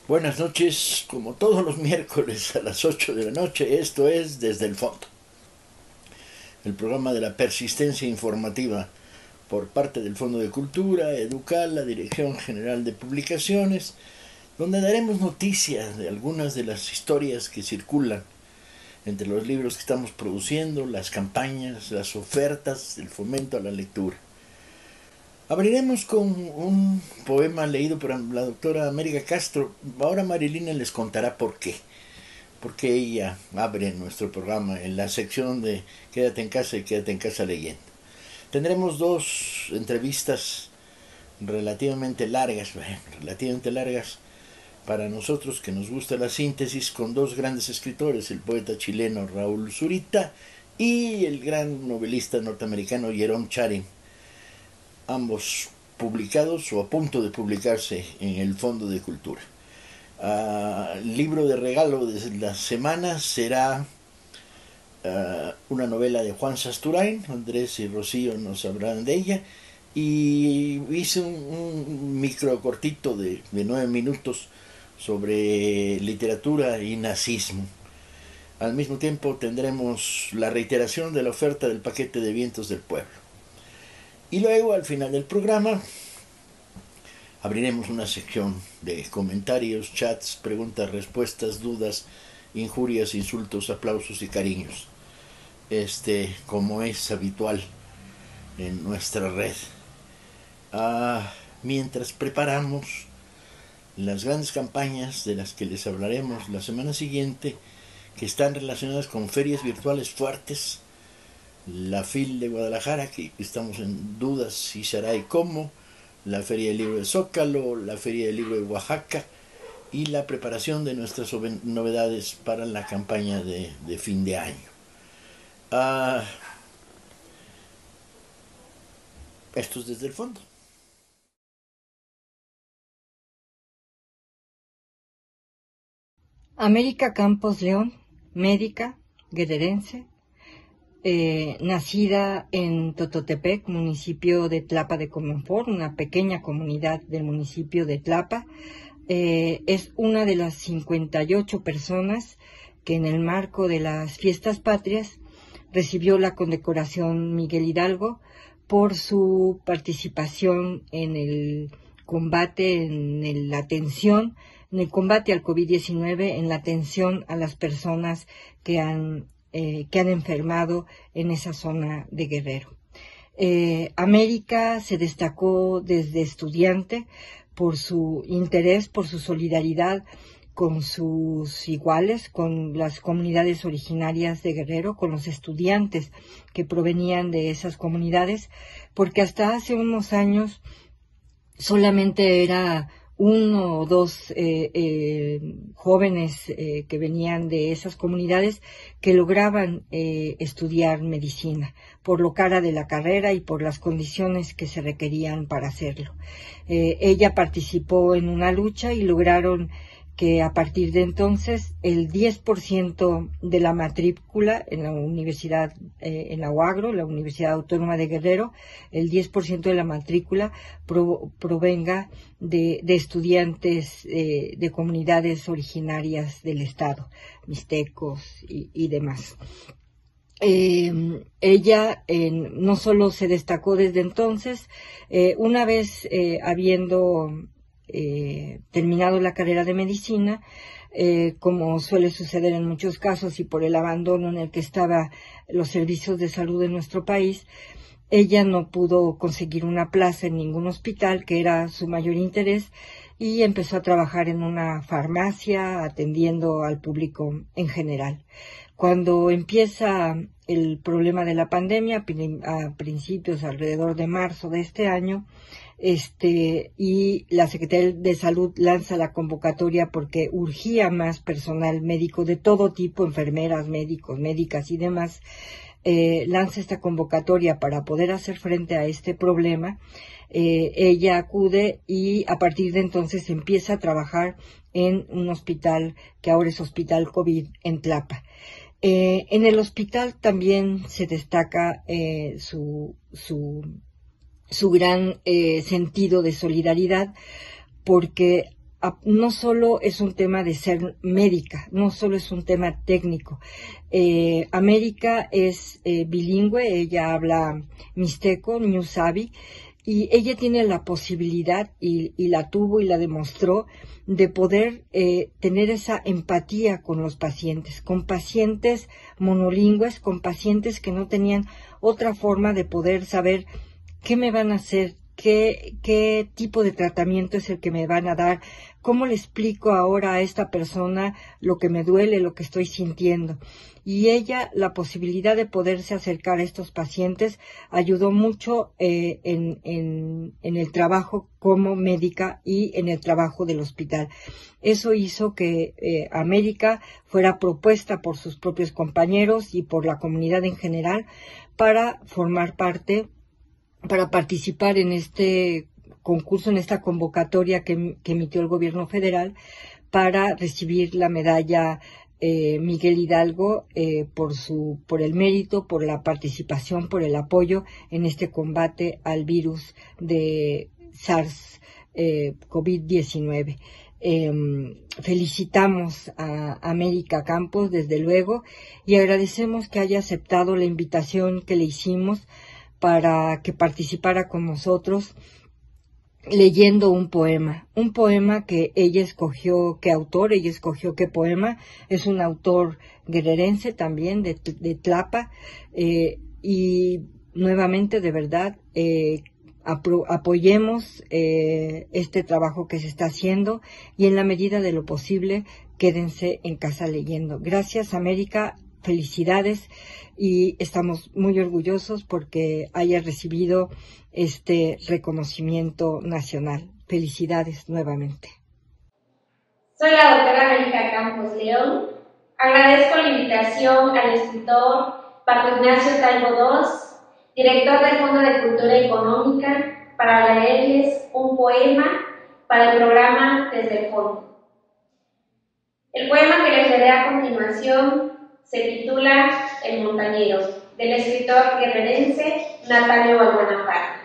Buenas noches, como todos los miércoles a las 8 de la noche, esto es Desde el Fondo, el programa de la persistencia informativa por parte del Fondo de Cultura, Educal, la Dirección General de Publicaciones, donde daremos noticias de algunas de las historias que circulan entre los libros que estamos produciendo, las campañas, las ofertas, el fomento a la lectura. Abriremos con un poema leído por la doctora América Castro. Ahora Marilina les contará por qué. Porque ella abre nuestro programa en la sección de Quédate en casa y Quédate en casa leyendo. Tendremos dos entrevistas relativamente largas para nosotros que nos gusta la síntesis, con dos grandes escritores, el poeta chileno Raúl Zurita y el gran novelista norteamericano Jerome Charin, ambos publicados o a punto de publicarse en el Fondo de Cultura. Libro de regalo de la semana será una novela de Juan Sasturain. Andrés y Rocío nos hablarán de ella, y hice un micro cortito de 9 minutos sobre literatura y nazismo. Al mismo tiempo tendremos la reiteración de la oferta del paquete de Vientos del Pueblo. Y luego, al final del programa, abriremos una sección de comentarios, chats, preguntas, respuestas, dudas, injurias, insultos, aplausos y cariños. Como es habitual en nuestra red. Mientras preparamos las grandes campañas de las que les hablaremos la semana siguiente, que están relacionadas con ferias virtuales fuertes, la FIL de Guadalajara, que estamos en dudas si se hará y cómo, la Feria del Libro de Zócalo, la Feria del Libro de Oaxaca y la preparación de nuestras novedades para la campaña de fin de año. Esto es Desde el Fondo. América Campos León, médica, guerrerense, nacida en Tototepec, municipio de Tlapa de Comonfort, una pequeña comunidad del municipio de Tlapa. Es una de las 58 personas que en el marco de las fiestas patrias recibió la condecoración Miguel Hidalgo por su participación en el combate, en la atención, en el combate al COVID-19, en la atención a las personas que han enfermado en esa zona de Guerrero. América se destacó desde estudiante por su interés, por su solidaridad con sus iguales, con las comunidades originarias de Guerrero, con los estudiantes que provenían de esas comunidades, porque hasta hace unos años solamente era uno o dos jóvenes que venían de esas comunidades que lograban estudiar medicina, por lo cara de la carrera y por las condiciones que se requerían para hacerlo. Ella participó en una lucha y lograron que a partir de entonces el 10% de la matrícula en la universidad, en la UAGRO, la Universidad Autónoma de Guerrero, el 10% de la matrícula provenga de estudiantes de comunidades originarias del estado, mixtecos y demás. Ella no solo se destacó desde entonces, una vez habiendo terminado la carrera de medicina, como suele suceder en muchos casos y por el abandono en el que estaban los servicios de salud en nuestro país, ella no pudo conseguir una plaza en ningún hospital, que era su mayor interés, y empezó a trabajar en una farmacia atendiendo al público en general. Cuando empieza el problema de la pandemia, a principios, alrededor de marzo de este año, y la Secretaría de Salud lanza la convocatoria porque urgía más personal médico de todo tipo, enfermeras, médicos, médicas y demás, lanza esta convocatoria para poder hacer frente a este problema. Ella acude y a partir de entonces empieza a trabajar en un hospital que ahora es Hospital COVID en Tlapa. En el hospital también se destaca su gran sentido de solidaridad, porque no solo es un tema de ser médica, no solo es un tema técnico. América es bilingüe, ella habla mixteco, ñusabi, y ella tiene la posibilidad, y la tuvo y la demostró, de poder tener esa empatía con los pacientes, con pacientes monolingües, con pacientes que no tenían otra forma de poder saber qué me van a hacer, qué tipo de tratamiento es el que me van a dar, cómo le explico ahora a esta persona lo que me duele, lo que estoy sintiendo. Y ella, la posibilidad de poderse acercar a estos pacientes ayudó mucho en el trabajo como médica y en el trabajo del hospital. Eso hizo que América fuera propuesta por sus propios compañeros y por la comunidad en general para formar parte, para participar en este concurso, en esta convocatoria que emitió el gobierno federal para recibir la medalla Miguel Hidalgo por el mérito, por la participación, por el apoyo en este combate al virus de SARS COVID-19. Felicitamos a América Campos, desde luego, y agradecemos que haya aceptado la invitación que le hicimos para que participara con nosotros leyendo un poema que ella escogió, qué autor, ella escogió qué poema. Es un autor guerrerense también, de Tlapa, y nuevamente, de verdad, apoyemos este trabajo que se está haciendo, y en la medida de lo posible quédense en casa leyendo. Gracias, América, felicidades, y estamos muy orgullosos porque haya recibido este reconocimiento nacional. Felicidades nuevamente. Soy la doctora América Campos León. Agradezco la invitación al escritor Paco Ignacio Talvo II, director del Fondo de Cultura Económica, para leerles un poema para el programa Desde el Fondo. El poema que les leeré a continuación se titula El montañero, del escritor guerrerense Natalio Balbuena.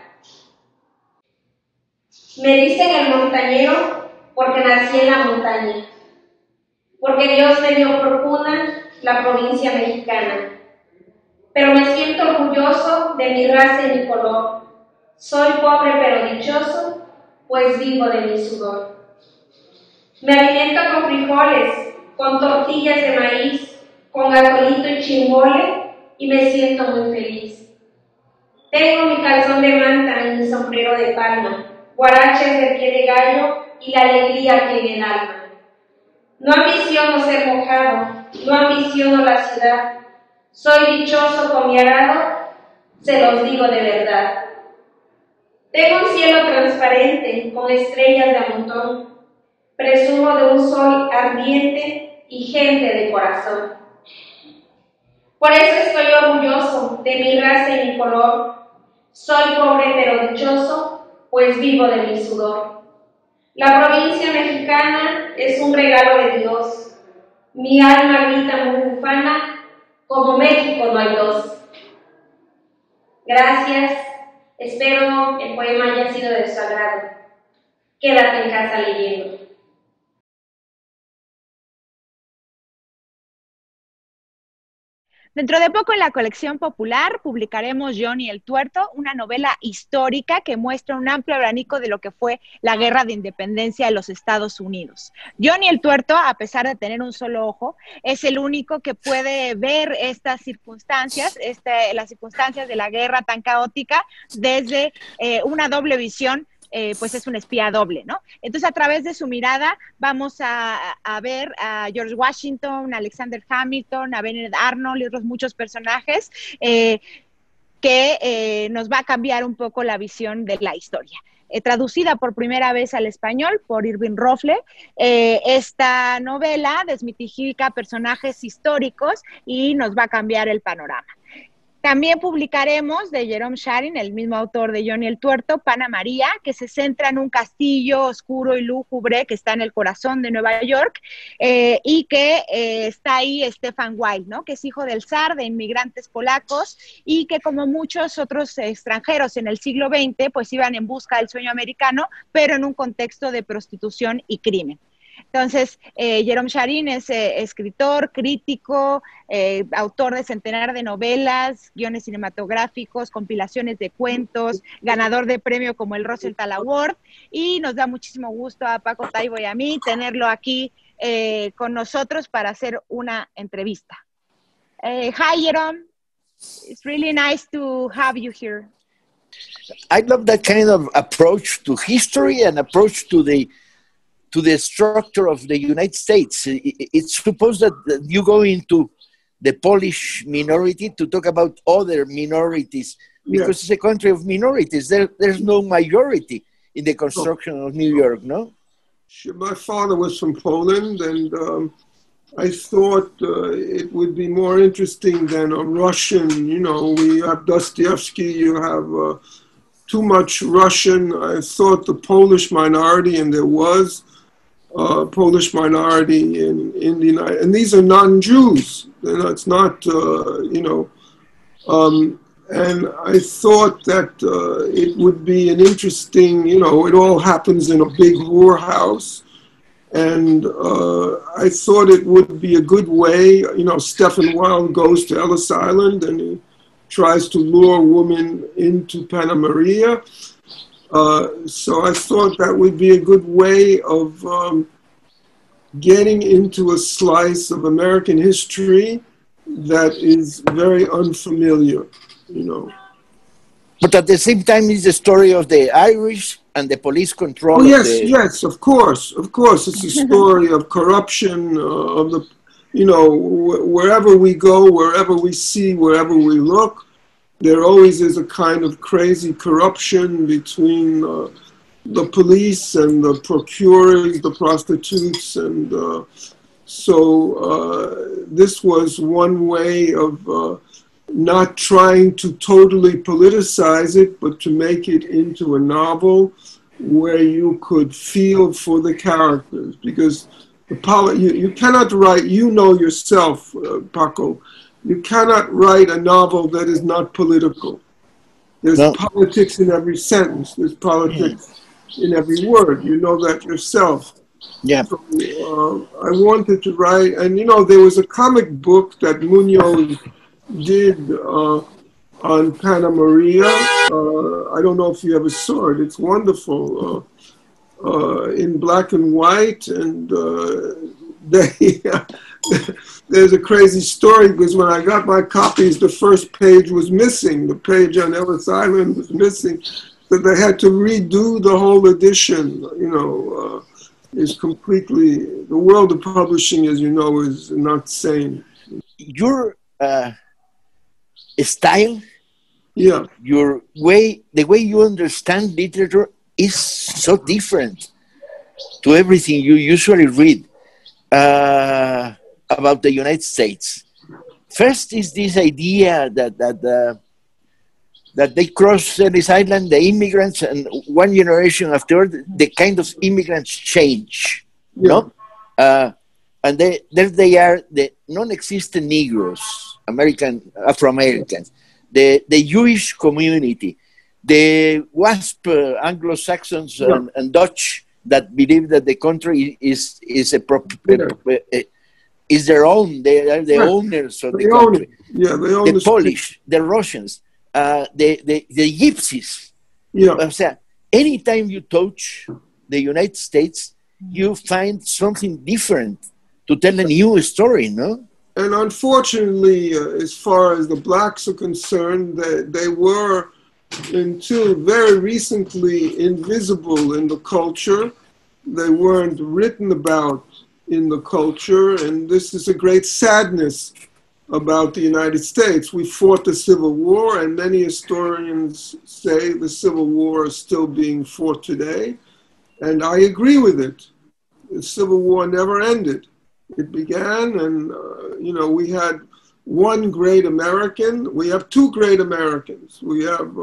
Me dicen el montañero porque nací en la montaña, porque Dios me dio por cuna la provincia mexicana. Pero me siento orgulloso de mi raza y mi color. Soy pobre pero dichoso, pues vivo de mi sudor. Me alimento con frijoles, con tortillas de maíz, con atolito y chimbole, y me siento muy feliz. Tengo mi calzón de manta y mi sombrero de palma, guaraches de pie de gallo y la alegría que en el alma. No ambiciono ser mojado, no ambiciono la ciudad. Soy dichoso con mi arado, se los digo de verdad. Tengo un cielo transparente con estrellas de a montón. Presumo de un sol ardiente y gente de corazón. Por eso estoy orgulloso de mi raza y mi color. Soy pobre pero dichoso, pues vivo de mi sudor. La provincia mexicana es un regalo de Dios. Mi alma grita muy ufana, como México no hay dos. Gracias, espero el poema haya sido de su agrado. Quédate en casa leyendo. Dentro de poco en la colección popular publicaremos Johnny el Tuerto, una novela histórica que muestra un amplio abanico de lo que fue la Guerra de Independencia de los Estados Unidos. Johnny el Tuerto, a pesar de tener un solo ojo, es el único que puede ver estas circunstancias, las circunstancias de la guerra tan caótica desde una doble visión. Pues es un espía doble, ¿no? Entonces, a través de su mirada vamos a ver a George Washington, a Alexander Hamilton, a Benedict Arnold y otros muchos personajes que nos va a cambiar un poco la visión de la historia. Traducida por primera vez al español por Irving Roffle, esta novela desmitifica personajes históricos y nos va a cambiar el panorama. También publicaremos de Jerome Sharin, el mismo autor de Johnny el Tuerto, Pana María, que se centra en un castillo oscuro y lúgubre que está en el corazón de Nueva York, y que está ahí Stefan Wild, ¿no? Que es hijo del zar, de inmigrantes polacos, y que como muchos otros extranjeros en el siglo XX, pues iban en busca del sueño americano, pero en un contexto de prostitución y crimen. Entonces, Jerome Sharin es escritor, crítico, autor de centenar de novelas, guiones cinematográficos, compilaciones de cuentos, ganador de premio como el Rosenthal Award, y nos da muchísimo gusto a Paco Taibo y a mí tenerlo aquí con nosotros para hacer una entrevista. Hi, Jerome. It's really nice to have you here. I love that kind of approach to history and approach to the structure of the United States. It's supposed that you go into the Polish minority to talk about other minorities, because it's a country of minorities. There's no majority in the construction of New York, no? My father was from Poland, and I thought it would be more interesting than a Russian. You know, we have Dostoevsky, you have too much Russian. I thought the Polish minority, and there was Polish minority in the United, and these are non-Jews. It's not, and I thought that it would be an interesting, it all happens in a big whorehouse, and I thought it would be a good way. Stefan Wild goes to Ellis Island and he tries to lure women into Pana Maria. So I thought that would be a good way of getting into a slice of American history that is very unfamiliar, But at the same time, it's the story of the Irish and the police control. Oh, yes, of course. It's a story of corruption, of the, wherever we go, wherever we see, wherever we look, there always is a kind of crazy corruption between the police and the procurers, the prostitutes, and so this was one way of not trying to totally politicize it, but to make it into a novel where you could feel for the characters, because you cannot write, yourself, Paco, you cannot write a novel that is not political. There's politics in every sentence. There's politics in every word. You know that yourself. Yeah. So, I wanted to write, and there was a comic book that Munoz did on Pana Maria. I don't know if you ever saw it. It's wonderful, in black and white, and there's a crazy story, because when I got my copies, the first page was missing. The page on Ellis Island was missing, so they had to redo the whole edition. Is completely, the world of publishing, as you know, is not sane. Your style, your way, the way you understand literature is so different to everything you usually read about the United States. First is this idea that they cross Ellis Island, the immigrants, and one generation after, the kind of immigrants change, no? And there they are, the non-existent Negroes, Afro-Americans, the Jewish community, the WASP, Anglo-Saxons and Dutch, that believe that the country is their own. They are the owners of the country. The Polish, the Russians, the Gypsies. O sea, anytime you touch the United States, you find something different to tell a new story, no? And unfortunately, as far as the blacks are concerned, they were, until very recently, invisible in the culture. They weren't written about in the culture, and this is a great sadness about the United States. We fought the Civil War, and many historians say the Civil War is still being fought today, and I agree with it. The Civil War never ended. It began, and we had one great American. We have two great Americans. We have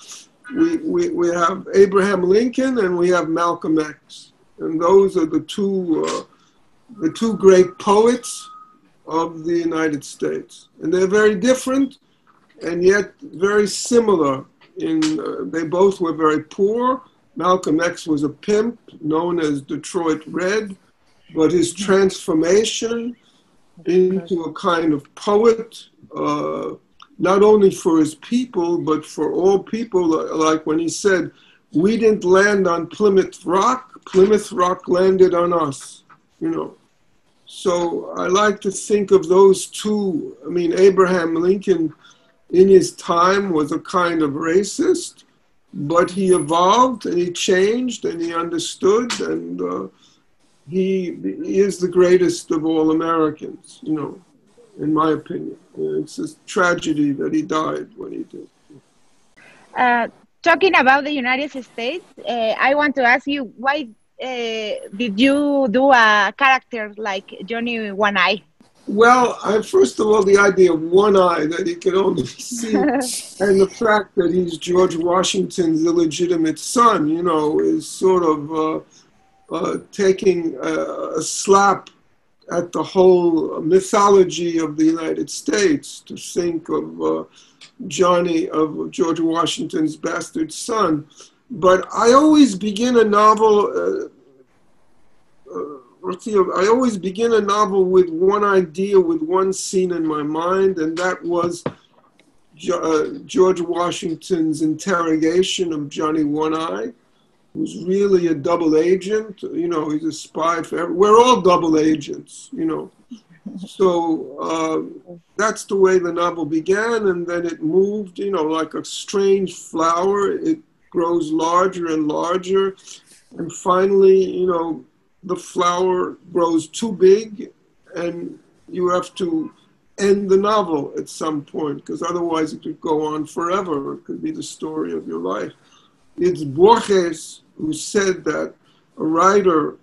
Abraham Lincoln and we have Malcolm X, and those are the two great poets of the United States. And they're very different and yet very similar. They both were very poor. Malcolm X was a pimp known as Detroit Red, but his transformation into a kind of poet, not only for his people, but for all people, like when he said, we didn't land on Plymouth Rock landed on us, you know. So I like to think of those two. I mean, Abraham Lincoln in his time was a kind of racist, but he evolved and he changed and he understood, and he is the greatest of all Americans, you know, in my opinion. It's a tragedy that he died when he did. Talking about the United States, I want to ask you, why did you do a character like Johnny One Eye? Well, first of all, the idea of one eye that he can only see, and the fact that he's George Washington's illegitimate son, you know, is sort of taking a slap at the whole mythology of the United States, to think of George Washington's bastard son. But I always begin a novel, I always begin a novel with one idea, with one scene in my mind, and that was George Washington's interrogation of Johnny One Eye, who's really a double agent. You know, he's a spy for we're all double agents, you know. So that's the way the novel began, and then it moved, you know, like a strange flower. It grows larger and larger, and finally, you know, the flower grows too big, and you have to end the novel at some point, because otherwise it could go on forever. It could be the story of your life. It's Borges who said that a writer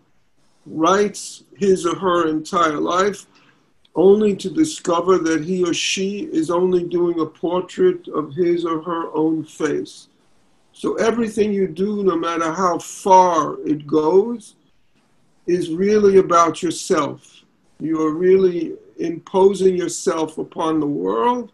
writes his or her entire life only to discover that he or she is only doing a portrait of his or her own face. So everything you do, no matter how far it goes, is really about yourself. You are really imposing yourself upon the world,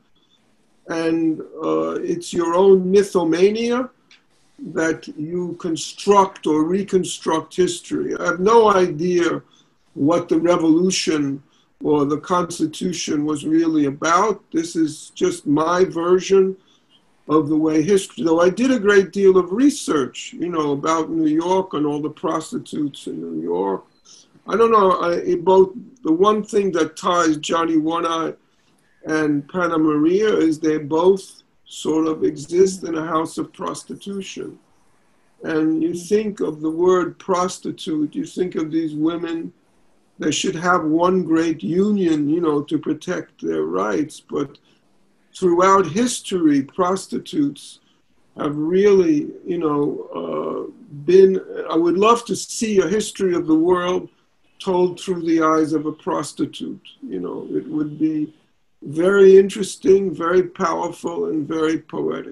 and it's your own mythomania that you construct or reconstruct history. I have no idea what the revolution or the Constitution was really about. This is just my version of the way history, though I did a great deal of research, you know, about New York and all the prostitutes in New York. I don't know, the one thing that ties Johnny One Eye and Panna Maria is they both sort of exist in a house of prostitution. And you think of the word prostitute, you think of these women, they should have one great union, you know, to protect their rights. But throughout history, prostitutes have really, you know, been, I would love to see a history of the world told through the eyes of a prostitute. You know, it would be very interesting, very powerful, and very poetic.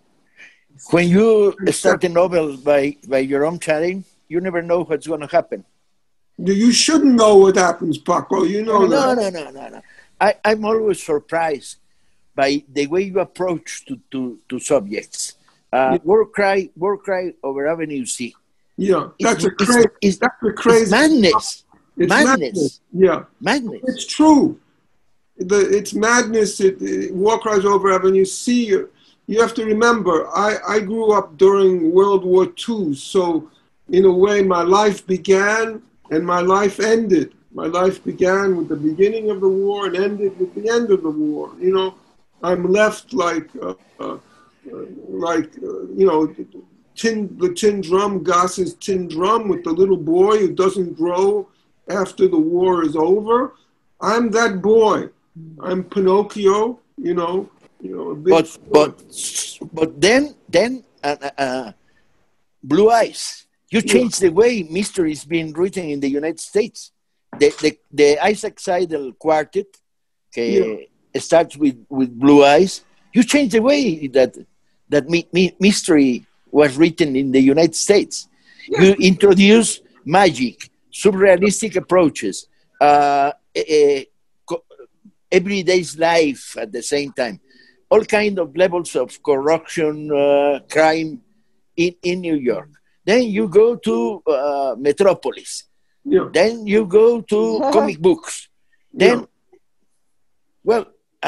When you start a novel by your own charity, you never know what's going to happen. You shouldn't know what happens, Paco. You know that. No. I'm always surprised by the way you approach to subjects. War Cry over Avenue C. Yeah, that's a crazy. It's madness. It's madness. Yeah, madness. It's true. It's madness. War Cries over Avenue C. You have to remember, I grew up during World War II, so in a way my life began and my life ended. My life began with the beginning of the war and ended with the end of the war. You know, I'm left like you know, the tin drum, Goss's tin drum with the little boy who doesn't grow after the war is over. I'm that boy. I'm Pinocchio, you know. But then Blue Eyes. You changed the way mystery is being written in the United States. The Isaac Seidel Quartet, que starts with Blue Eyes, you change the way that mystery was written in the United States. You introduce magic, surrealistic approaches, everyday's life at the same time, all kind of levels of corruption, crime in New York. Then you go to Metropolis. Yeah. Then you go to comic books. Then, what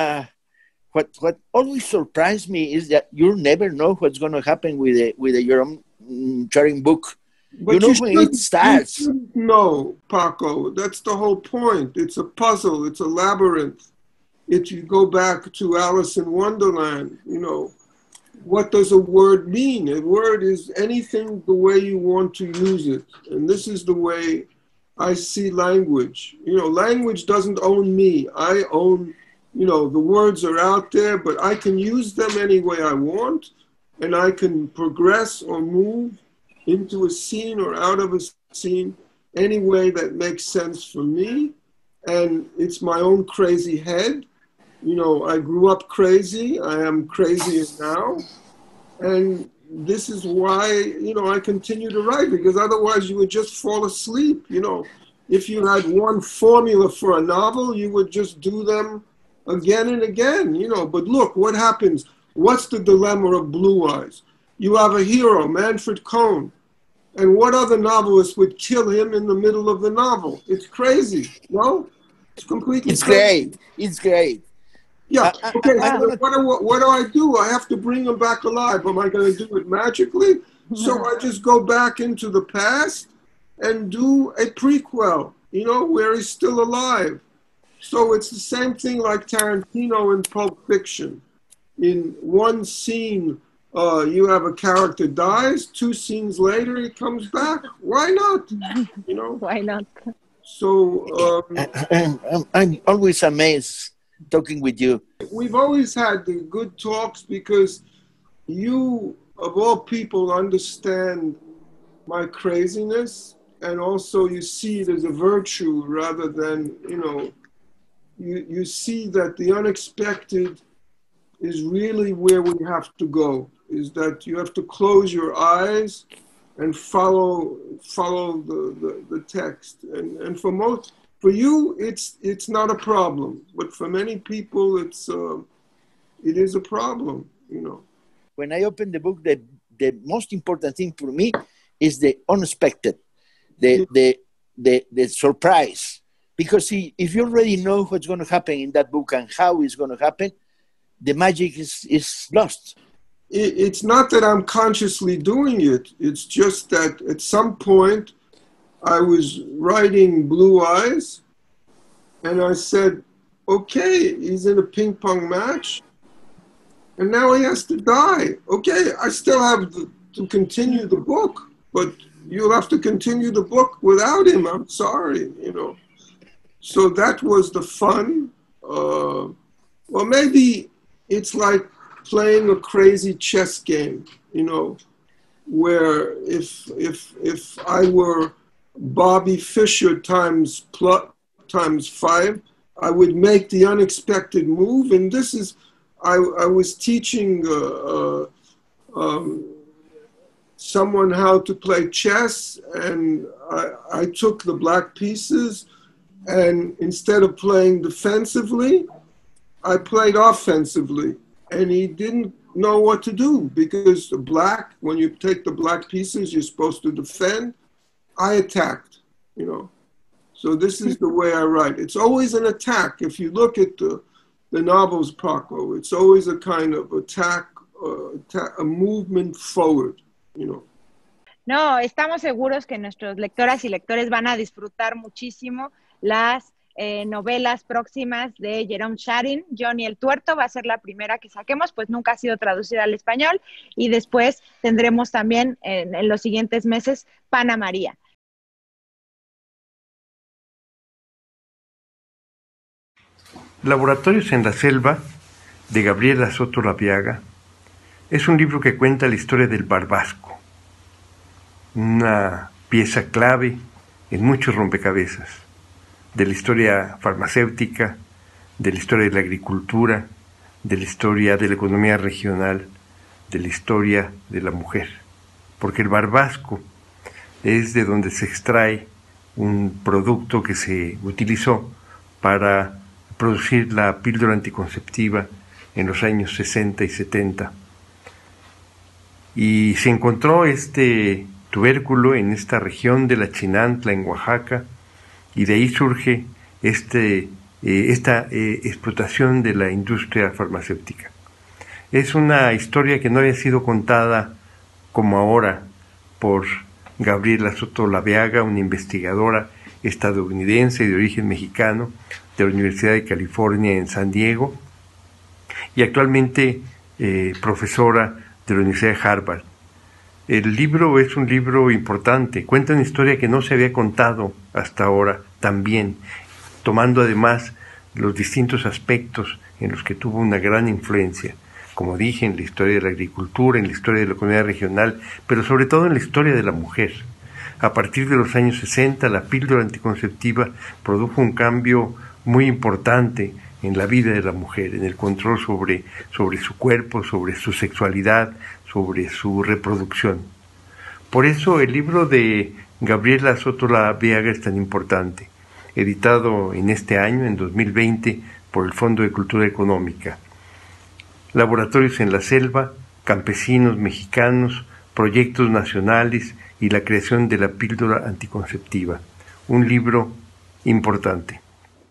always surprised me is that you never know what's going to happen with a Jerome Charing book. But you know when it starts. No, Paco, that's the whole point. It's a puzzle. It's a labyrinth. If you go back to Alice in Wonderland, what does a word mean? A word is anything the way you want to use it. And this is the way I see language. Language doesn't own me. I own, the words are out there, but I can use them any way I want, and I can progress or move into a scene or out of a scene any way that makes sense for me. And it's my own crazy head. I grew up crazy. I am crazier now. And this is why, I continue to write, because otherwise you would just fall asleep. If you had one formula for a novel, you would just do them again and again, But look, what happens? What's the dilemma of Blue Eyes? You have a hero, Manfred Cohn. And what other novelist would kill him in the middle of the novel? It's crazy, no? It's completely crazy. It's great. Yeah, okay, so what do I do? I have to bring him back alive. Am I going to do it magically? So I just go back into the past and do a prequel, where he's still alive. So it's the same thing like Tarantino in Pulp Fiction. In one scene, you have a character dies, 2 scenes later he comes back. Why not? Why not? So I'm always amazed talking with you. We've always had the good talks because you, of all people, understand my craziness, and also you see it as a virtue rather than, you see that the unexpected is really where we have to go, is that you have to close your eyes and follow the text. And for you, it's not a problem, but for many people, it is a problem, When I open the book, the most important thing for me is the unexpected, the surprise. Because if you already know what's going to happen in that book and how it's going to happen, the magic is lost. It's not that I'm consciously doing it. It's just that at some point I was writing Blue Eyes and I said, okay, he's in a ping pong match and now he has to die. Okay, I still have to continue the book, but you'll have to continue the book without him. I'm sorry, So that was the fun. Well, maybe it's like playing a crazy chess game, where if I were Bobby Fischer times 5, I would make the unexpected move. And this is, I was teaching someone how to play chess, and I took the black pieces, and instead of playing defensively, I played offensively, and he didn't know what to do because the black, when you take the black pieces, you're supposed to defend. I attacked, So this is the way I write. It's always an attack. If you look at the novels, Paco, it's always a kind of attack, a movement forward, No, estamos seguros que nuestros lectoras y lectores van a disfrutar muchísimo las novelas próximas de Jerome Charing. Johnny el Tuerto va a ser la primera que saquemos, pues nunca ha sido traducida al español, y después tendremos también en los siguientes meses Pana María. Laboratorios en la selva, de Gabriela Soto Laviaga, es un libro que cuenta la historia del barbasco, una pieza clave en muchos rompecabezas de la historia farmacéutica, de la historia de la agricultura, de la historia de la economía regional, de la historia de la mujer. Porque el barbasco es de donde se extrae un producto que se utilizó para producir la píldora anticonceptiva en los años 60 y 70. Y se encontró este tubérculo en esta región de la Chinantla, en Oaxaca, y de ahí surge esta explotación de la industria farmacéutica. Es una historia que no había sido contada como ahora por Gabriela Soto Laveaga, una investigadora estadounidense de origen mexicano de la Universidad de California en San Diego y actualmente profesora de la Universidad de Harvard. El libro es un libro importante, cuenta una historia que no se había contado hasta ahora también, tomando además los distintos aspectos en los que tuvo una gran influencia, como dije, en la historia de la agricultura, en la historia de la economía regional, pero sobre todo en la historia de la mujer. A partir de los años 60, la píldora anticonceptiva produjo un cambio muy importante en la vida de la mujer, en el control sobre su cuerpo, sobre su sexualidad, sobre su reproducción. Por eso el libro de Gabriela Soto Laveaga es tan importante, editado en este año, en 2020, por el Fondo de Cultura Económica. Laboratorios en la selva, campesinos mexicanos, proyectos nacionales y la creación de la píldora anticonceptiva. Un libro importante.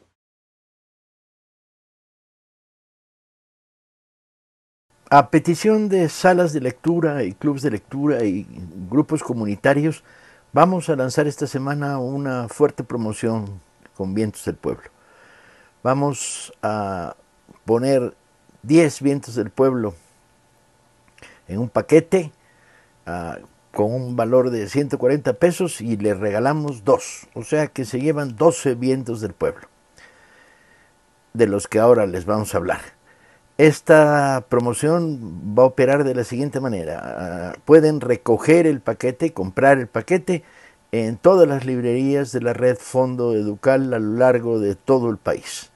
A petición de salas de lectura y clubes de lectura y grupos comunitarios, vamos a lanzar esta semana una fuerte promoción con Vientos del Pueblo. Vamos a poner 10 Vientos del Pueblo en un paquete con un valor de 140 pesos y le regalamos 2, o sea que se llevan 12 Vientos del Pueblo, de los que ahora les vamos a hablar. Esta promoción va a operar de la siguiente manera: pueden recoger el paquete, comprar el paquete en todas las librerías de la red Fondo Educal a lo largo de todo el país.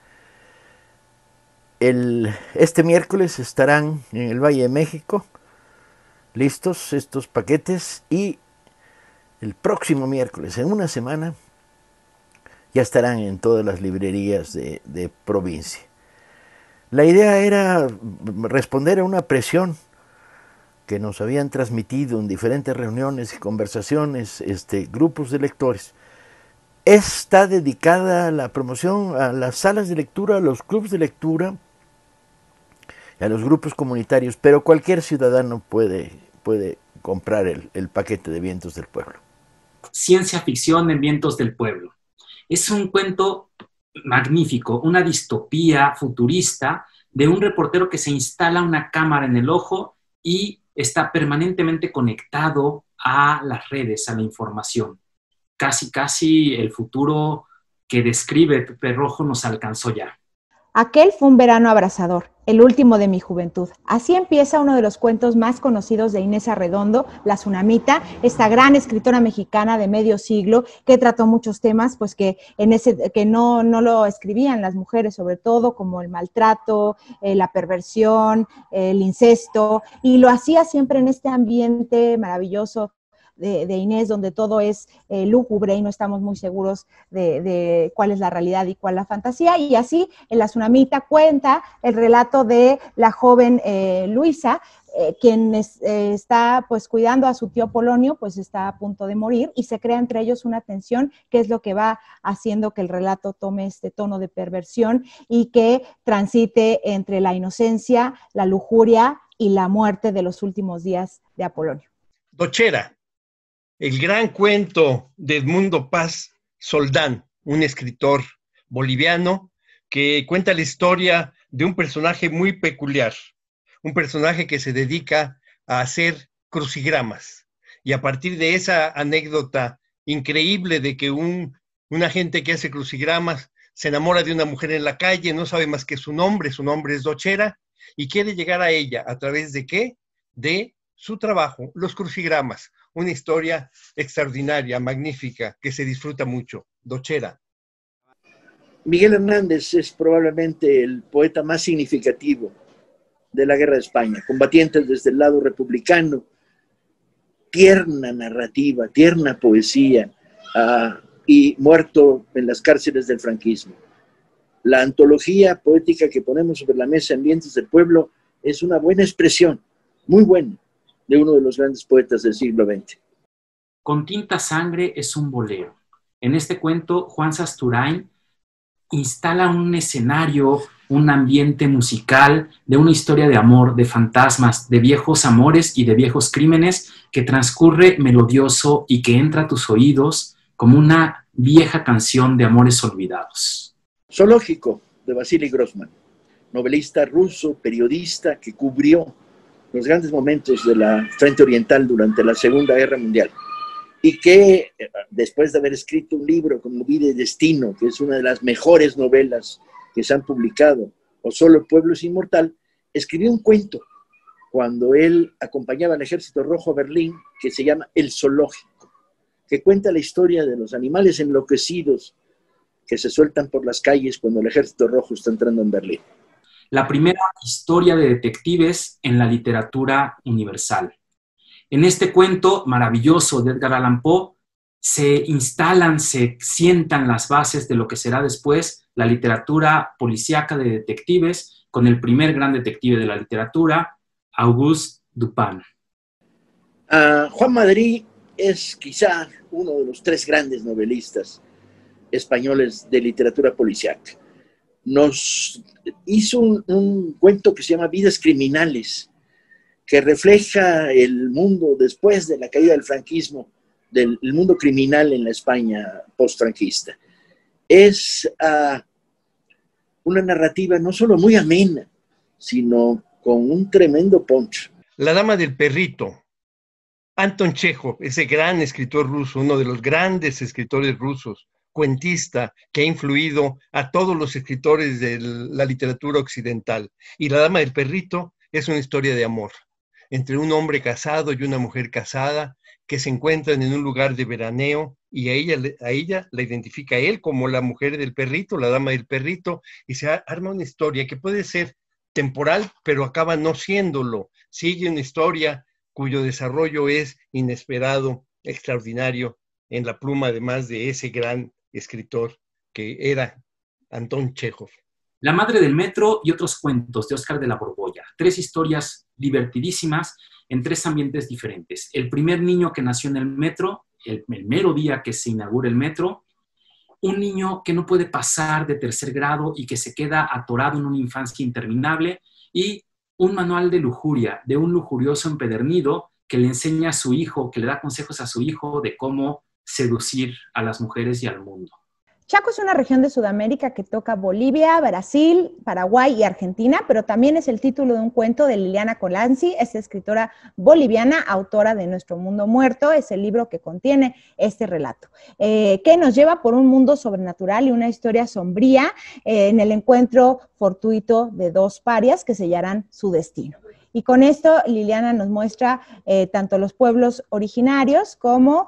Este miércoles estarán en el Valle de México listos estos paquetes y el próximo miércoles, en una semana, ya estarán en todas las librerías de provincia. La idea era responder a una presión que nos habían transmitido en diferentes reuniones y conversaciones grupos de lectores. Está dedicada la promoción a las salas de lectura, a los clubes de lectura, a los grupos comunitarios, pero cualquier ciudadano puede comprar el paquete de Vientos del Pueblo. Ciencia ficción en Vientos del Pueblo. Es un cuento magnífico, una distopía futurista de un reportero que se instala una cámara en el ojo y está permanentemente conectado a las redes, a la información. Casi el futuro que describe Pepe Rojo nos alcanzó ya. Aquel fue un verano abrasador, el último de mi juventud. Así empieza uno de los cuentos más conocidos de Inés Arredondo, La Tsunamita, esta gran escritora mexicana de medio siglo que trató muchos temas pues que no lo escribían las mujeres, sobre todo como el maltrato, la perversión, el incesto, y lo hacía siempre en este ambiente maravilloso de Inés, donde todo es lúgubre y no estamos muy seguros de cuál es la realidad y cuál la fantasía. Y así, en La Tsunamita cuenta el relato de la joven Luisa, quien está pues cuidando a su tío Polonio, pues está a punto de morir, y se crea entre ellos una tensión que es lo que va haciendo que el relato tome este tono de perversión y que transite entre la inocencia, la lujuria y la muerte de los últimos días de Apolonio. Dochera, el gran cuento de Edmundo Paz Soldán, un escritor boliviano que cuenta la historia de un personaje muy peculiar, un personaje que se dedica a hacer crucigramas. Y a partir de esa anécdota increíble de que una gente que hace crucigramas se enamora de una mujer en la calle, no sabe más que su nombre es Dochera, y quiere llegar a ella, ¿a través de qué? De su trabajo, los crucigramas. Una historia extraordinaria, magnífica, que se disfruta mucho. Dochera. Miguel Hernández es probablemente el poeta más significativo de la Guerra de España, combatientes desde el lado republicano, tierna narrativa, tierna poesía, y muerto en las cárceles del franquismo. La antología poética que ponemos sobre la mesa en Vientos del Pueblo es una buena expresión, muy buena, de uno de los grandes poetas del siglo XX. Con tinta sangre es un bolero. En este cuento, Juan Sasturain instala un escenario, un ambiente musical de una historia de amor, de fantasmas, de viejos amores y de viejos crímenes que transcurre melodioso y que entra a tus oídos como una vieja canción de amores olvidados. Zoológico, de Vasily Grossman, novelista ruso, periodista que cubrió los grandes momentos de la Frente Oriental durante la Segunda Guerra Mundial y que después de haber escrito un libro como Vida y Destino, que es una de las mejores novelas que se han publicado, o Solo el pueblo es inmortal, escribió un cuento cuando él acompañaba al Ejército Rojo a Berlín que se llama El Zoológico, que cuenta la historia de los animales enloquecidos que se sueltan por las calles cuando el Ejército Rojo está entrando en Berlín. La primera historia de detectives en la literatura universal. En este cuento maravilloso de Edgar Allan Poe se instalan, se sientan las bases de lo que será después la literatura policíaca de detectives con el primer gran detective de la literatura, Auguste Dupin. Juan Madrid es quizá uno de los 3 grandes novelistas españoles de literatura policíaca. Nos hizo un cuento que se llama Vidas Criminales, que refleja el mundo después de la caída del franquismo, del mundo criminal en la España post-franquista. Es una narrativa no solo muy amena, sino con un tremendo punch. La dama del perrito. Anton Chejov, ese gran escritor ruso, uno de los grandes escritores rusos, cuentista que ha influido a todos los escritores de la literatura occidental. Y La dama del perrito es una historia de amor entre un hombre casado y una mujer casada que se encuentran en un lugar de veraneo y a ella la identifica él como la mujer del perrito, la dama del perrito, y se arma una historia que puede ser temporal, pero acaba no siéndolo. Sigue una historia cuyo desarrollo es inesperado, extraordinario, en la pluma además de ese gran escritor que era Anton Chejov. La madre del metro y otros cuentos de Óscar de la Borbolla. 3 historias divertidísimas en 3 ambientes diferentes. El primer niño que nació en el metro, el mero día que se inaugura el metro, un niño que no puede pasar de 3er grado y que se queda atorado en una infancia interminable, y un manual de lujuria, de un lujurioso empedernido que le enseña a su hijo, que le da consejos a su hijo de cómo seducir a las mujeres y al mundo. Chaco es una región de Sudamérica que toca Bolivia, Brasil, Paraguay y Argentina, pero también es el título de un cuento de Liliana Colanzi, es escritora boliviana, autora de Nuestro Mundo Muerto, es el libro que contiene este relato, que nos lleva por un mundo sobrenatural y una historia sombría en el encuentro fortuito de 2 parias que sellarán su destino. Y con esto Liliana nos muestra tanto los pueblos originarios como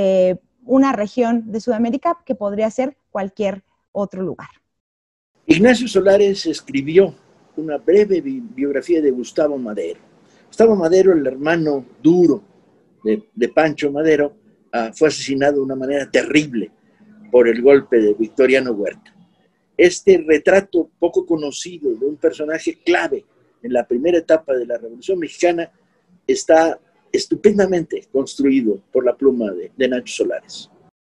una región de Sudamérica que podría ser cualquier otro lugar. Ignacio Solares escribió una breve biografía de Gustavo Madero. Gustavo Madero, el hermano duro de Pancho Madero, fue asesinado de una manera terrible por el golpe de Victoriano Huerta. Este retrato poco conocido de un personaje clave en la primera etapa de la Revolución Mexicana está estupendamente construido por la pluma de Nacho Solares.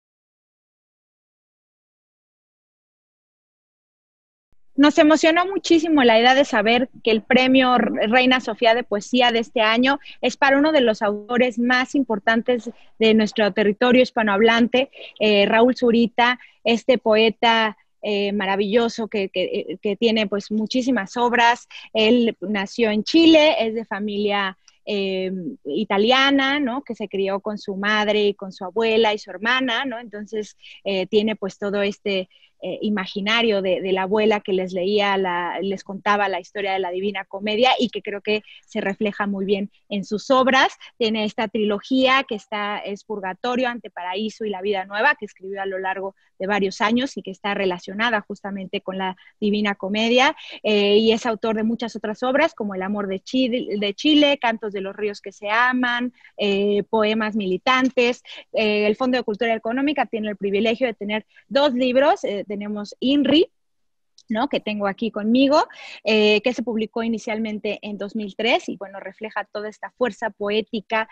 Nos emocionó muchísimo la idea de saber que el premio Reina Sofía de Poesía de este año es para uno de los autores más importantes de nuestro territorio hispanohablante, Raúl Zurita, este poeta maravilloso que tiene pues muchísimas obras. Él nació en Chile, es de familia italiana, ¿no? Que se crió con su madre y con su abuela y su hermana, ¿no? Entonces tiene pues todo este imaginario de la abuela que les leía, les contaba la historia de la Divina Comedia y que creo que se refleja muy bien en sus obras. Tiene esta trilogía que es Purgatorio, Anteparaíso y La Vida Nueva, que escribió a lo largo de varios años y que está relacionada justamente con la Divina Comedia, y es autor de muchas otras obras como El amor de Chile, Cantos de los ríos que se aman, poemas militantes. El Fondo de Cultura Económica tiene el privilegio de tener 2 libros. Tenemos INRI, ¿no?, que tengo aquí conmigo, que se publicó inicialmente en 2003 y bueno, refleja toda esta fuerza poética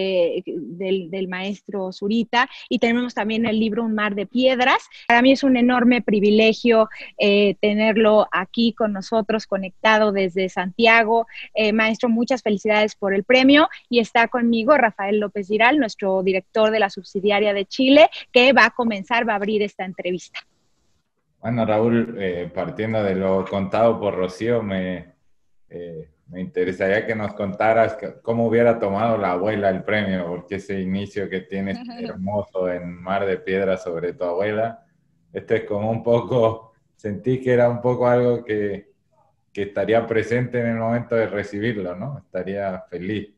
del maestro Zurita. Y tenemos también el libro Un mar de piedras. Para mí es un enorme privilegio tenerlo aquí con nosotros, conectado desde Santiago. Maestro, muchas felicidades por el premio, y está conmigo Rafael López Giral, nuestro director de la subsidiaria de Chile, que va a abrir esta entrevista. Bueno, Raúl, partiendo de lo contado por Rocío, me interesaría que nos contaras cómo hubiera tomado la abuela el premio, porque ese inicio que tienes hermoso en Mar de Piedras sobre tu abuela, esto es como un poco, sentí que era un poco algo que estaría presente en el momento de recibirlo, ¿no? Estaría feliz.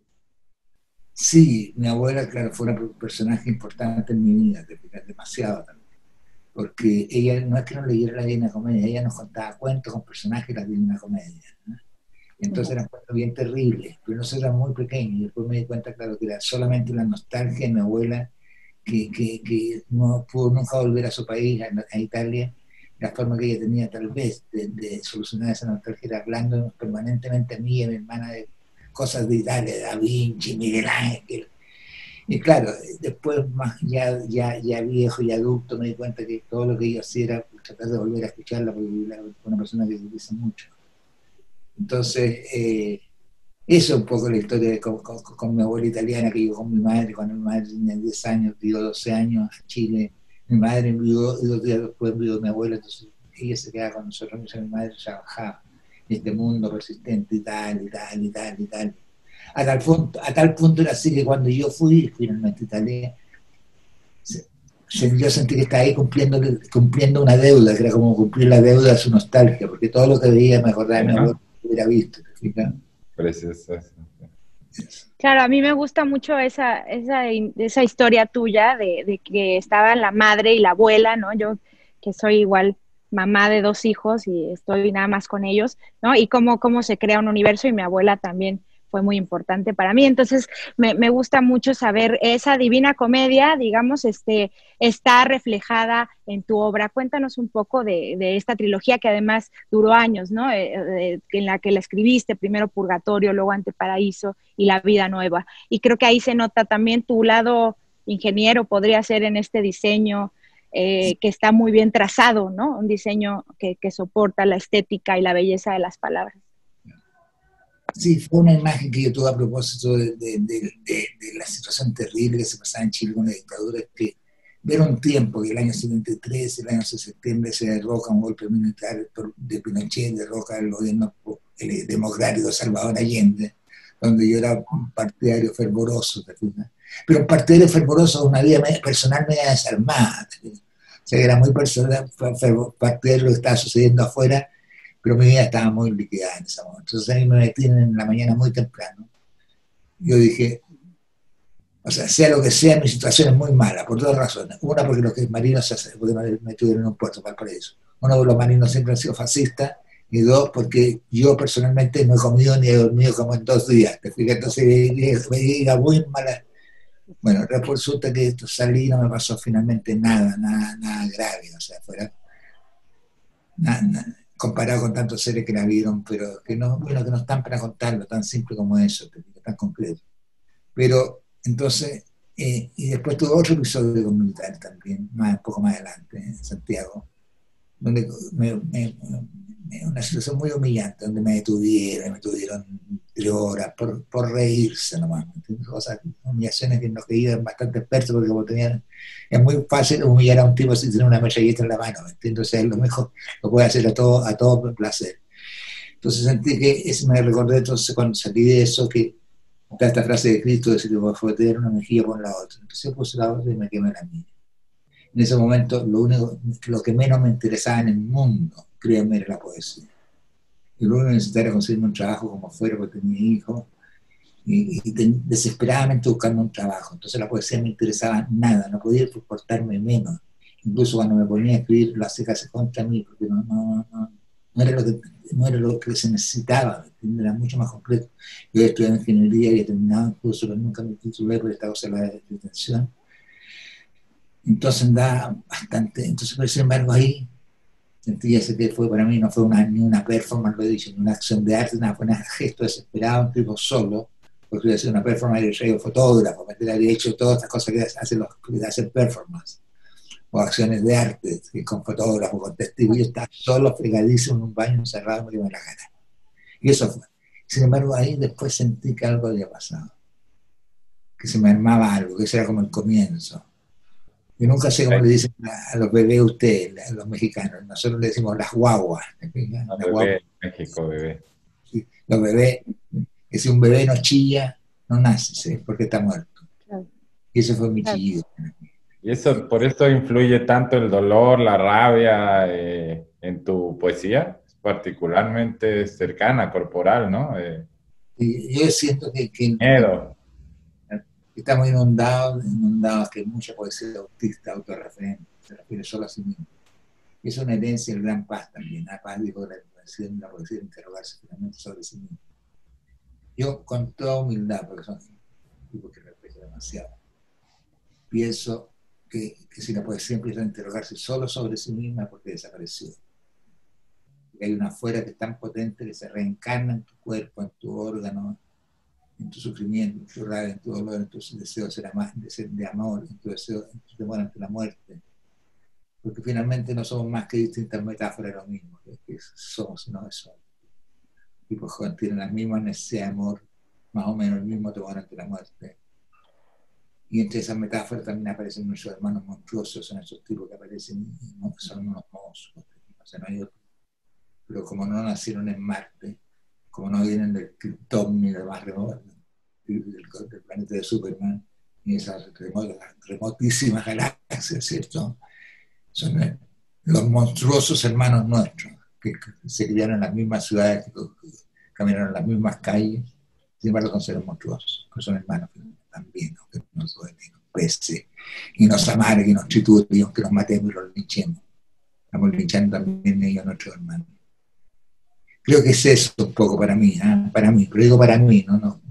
Sí, mi abuela, claro, fue un personaje importante en mi vida, demasiado también. Porque ella no es que nos leyera la Divina Comedia, ella nos contaba cuentos con personajes de la Divina Comedia, ¿no? Y entonces eran cuentos bien terribles, pero nosotros éramos muy pequeños, y después me di cuenta, claro, que era solamente la nostalgia de mi abuela, que no pudo nunca volver a su país, a Italia. La forma que ella tenía tal vez de solucionar esa nostalgia era hablando permanentemente a mí y a mi hermana de cosas de Italia, de Da Vinci, Miguel Ángel. Y claro, después más ya viejo y adulto me di cuenta que todo lo que yo hacía era tratar de volver a escucharla, porque era una persona que dice mucho. Entonces, eso es un poco la historia con mi abuela italiana, que llegó con mi madre cuando mi madre tenía 10 años, vivió 12 años a Chile. Mi madre envió, y 2 días después envió mi abuela, entonces ella se quedaba con nosotros, mientras mi madre trabajaba en este mundo persistente y tal. A tal punto era así que cuando yo fui finalmente a Italia, yo sentí que estaba ahí cumpliendo una deuda, que era como cumplir la deuda de su nostalgia, porque todo lo que veía me acordaba de mi abuelo que hubiera visto. Precioso. Claro, a mí me gusta mucho esa historia tuya de que estaban la madre y la abuela, ¿no? Yo que soy igual mamá de 2 hijos y estoy nada más con ellos, ¿no? Y cómo se crea un universo, y mi abuela también fue muy importante para mí. Entonces, me gusta mucho saber esa Divina Comedia, digamos, está reflejada en tu obra. Cuéntanos un poco de esta trilogía que además duró años, ¿no? En la que la escribiste, primero Purgatorio, luego Anteparaíso y La Vida Nueva. Y creo que ahí se nota también tu lado ingeniero, podría ser, en este diseño que está muy bien trazado, ¿no? Un diseño que soporta la estética y la belleza de las palabras. Sí, fue una imagen que yo tuve a propósito de la situación terrible que se pasaba en Chile con la dictadura, que ver un tiempo, que el año 73, el año 6 de septiembre, se derroca un golpe militar de Pinochet, derroca el gobierno democrático de Salvador Allende, donde yo era un partidario fervoroso, pero un partidario fervoroso de una vida personal media desarmada, o sea, era muy personal, partidario de lo que estaba sucediendo afuera, pero mi vida estaba muy liquidada en ese momento. Entonces a mí me metí en la mañana muy temprano. Yo dije, o sea lo que sea, mi situación es muy mala, por 2 razones. Una, porque los marinos me tuvieron en un puerto para eso. Uno, porque los marinos siempre han sido fascistas, y 2, porque yo personalmente no he comido ni he dormido como en 2 días. ¿Te fijas? Entonces me iba muy mala. Bueno, resulta que salí y no me pasó finalmente nada grave, o sea, fuera nada, comparado con tantos seres que la vieron, pero que no están para contarlo, tan simple como eso, tan concreto. Pero entonces, y después tuve otro episodio con militar también, un poco más adelante, en Santiago, donde una situación muy humillante, donde me detuvieron 3 horas por reírse nomás, cosas, humillaciones en las que iban bastante expertos, porque como es muy fácil humillar a un tipo si tiene una metralleta en la mano, entonces lo mejor lo puede hacer a todo placer. Entonces sentí que me recordé entonces cuando salí de eso, que está esta frase de Cristo, de si te bofetear una mejilla por la otra. Entonces puse la otra y me quemé la mía. En ese momento, lo que menos me interesaba en el mundo, créanme, era la poesía. Y lo único que necesitaba era conseguirme un trabajo como fuera, porque tenía hijos, desesperadamente buscando un trabajo. Entonces la poesía no me interesaba nada, no podía portarme menos. Incluso cuando me ponía a escribir, lo hacía casi contra mí, porque no era lo que se necesitaba, era mucho más complejo. Yo había estudiado ingeniería, había terminado incluso, pero nunca me titulé por esta cosa de la detención. Entonces andaba bastante, entonces, pero sin embargo ahí sentí ese que fue para mí, no fue ni una performance, lo he dicho, ni una acción de arte, nada, fue un gesto desesperado, un tipo solo, porque iba a hacer una performance, había traído fotógrafo, había hecho todas estas cosas que hacen performance, o acciones de arte, con fotógrafo, con testigos, y yo estaba solo, fregadísimo en un baño, encerrado, me iba en la cara. Y eso fue. Sin embargo, ahí después sentí que algo había pasado, que se me armaba algo, que ese era como el comienzo. Yo nunca sé cómo le dicen a los bebés ustedes, a los mexicanos. Nosotros le decimos las guaguas. No, bebé, México, bebé. Sí, los bebés, que si un bebé no chilla, no nace, ¿sí? Porque está muerto. Claro. Y eso fue mi chillido. Y eso, por eso influye tanto el dolor, la rabia en tu poesía, particularmente cercana, corporal, ¿no? Y yo siento que miedo. Estamos inundados que mucha poesía autista, autorreferente, se refiere solo a sí mismo. Y es una herencia del gran Paz también. Paz dijo la poesía de interrogarse finalmente sobre sí mismo. Yo, con toda humildad, porque son tipos que respeto demasiado, pienso que si la poesía empieza a interrogarse solo sobre sí misma es porque desapareció. Porque hay una afuera que es tan potente que se reencarna en tu cuerpo, en tu órgano, en tu sufrimiento, en tu rabia, en tu dolor, en tu deseo de amor, en tu deseo, en tu temor ante la muerte. Porque finalmente no somos más que distintas metáforas de lo mismo, que somos, no eso. Y pues tienen las mismas necesidades de amor, más o menos el mismo temor ante la muerte. Y entre esas metáforas también aparecen nuestros hermanos monstruosos, son esos tipos que aparecen, son unos monstruos, o sea, no hay otro. Pero como no nacieron en Marte, como no vienen del Krypton ni del más remoto, del planeta de Superman, ni esas remotísimas galaxias, ¿cierto? Son los monstruosos hermanos nuestros, que se criaron en las mismas ciudades, que caminaron en las mismas calles, sin embargo son seres monstruosos, que son hermanos también, aunque nos duele, nos pese, y nos amare, y nos triture, y aunque nos matemos y los linchemos. Estamos linchando también ellos a nuestros hermanos. Creo que es eso un poco para mí, pero digo para mí, no.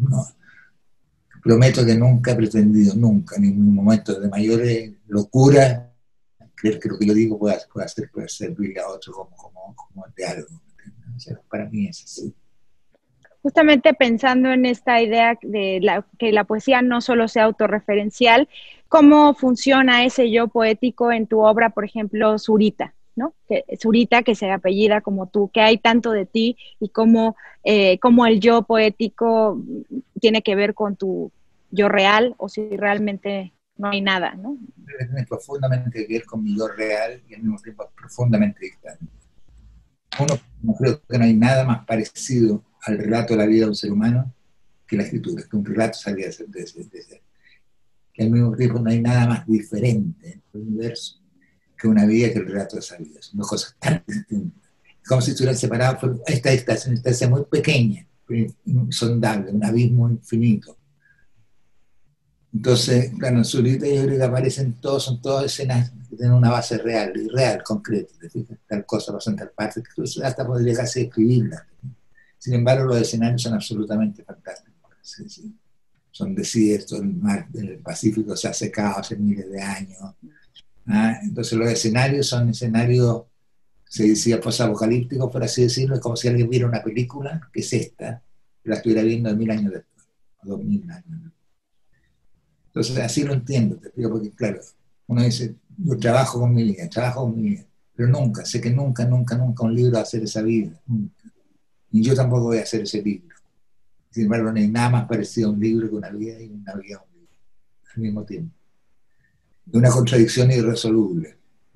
Prometo que nunca he pretendido, nunca, en ningún momento de mayor locura, creer que lo que yo digo puede servirle a otro como de algo. O sea, para mí es así. Justamente pensando en esta idea de que la poesía no solo sea autorreferencial, ¿cómo funciona ese yo poético en tu obra, por ejemplo, Zurita? ¿No? Zurita, que se apellida como tú, que hay tanto de ti y cómo el yo poético tiene que ver con tu yo real o si realmente no hay nada, ¿no? Tiene profundamente que ver con mi yo real y al mismo tiempo profundamente distante. Creo que no hay nada más parecido al relato de la vida de un ser humano que la escritura, que un relato salía de ser. Que al mismo tiempo no hay nada más diferente en el universo que una vida que el relato de esa vida. Son dos cosas tan distintas. Como si estuvieran separados por esta distancia muy pequeña, insondable, un abismo infinito. Entonces, claro, en Zurita yo creo que aparecen son todas escenas que tienen una base real, concreta. ¿Te fijas? Tal cosa pasa en tal parte, que hasta podría casi escribirla. Sin embargo, los escenarios son absolutamente fantásticos. ¿Sí? Son desiertos, el mar del Pacífico se ha secado hace miles de años. Entonces los escenarios son escenarios, se decía posapocalípticos, por así decirlo, es como si alguien viera una película, que es esta, que la estuviera viendo 1000 años después, o 2000 años después. Entonces así lo entiendo, te explico, porque claro, uno dice, yo trabajo con mi vida, pero nunca, sé que nunca un libro va a hacer esa vida, nunca. Y yo tampoco voy a hacer ese libro. Sin embargo, no hay nada más parecido a un libro que una vida y una vida a un libro, al mismo tiempo. De una contradicción irresoluble.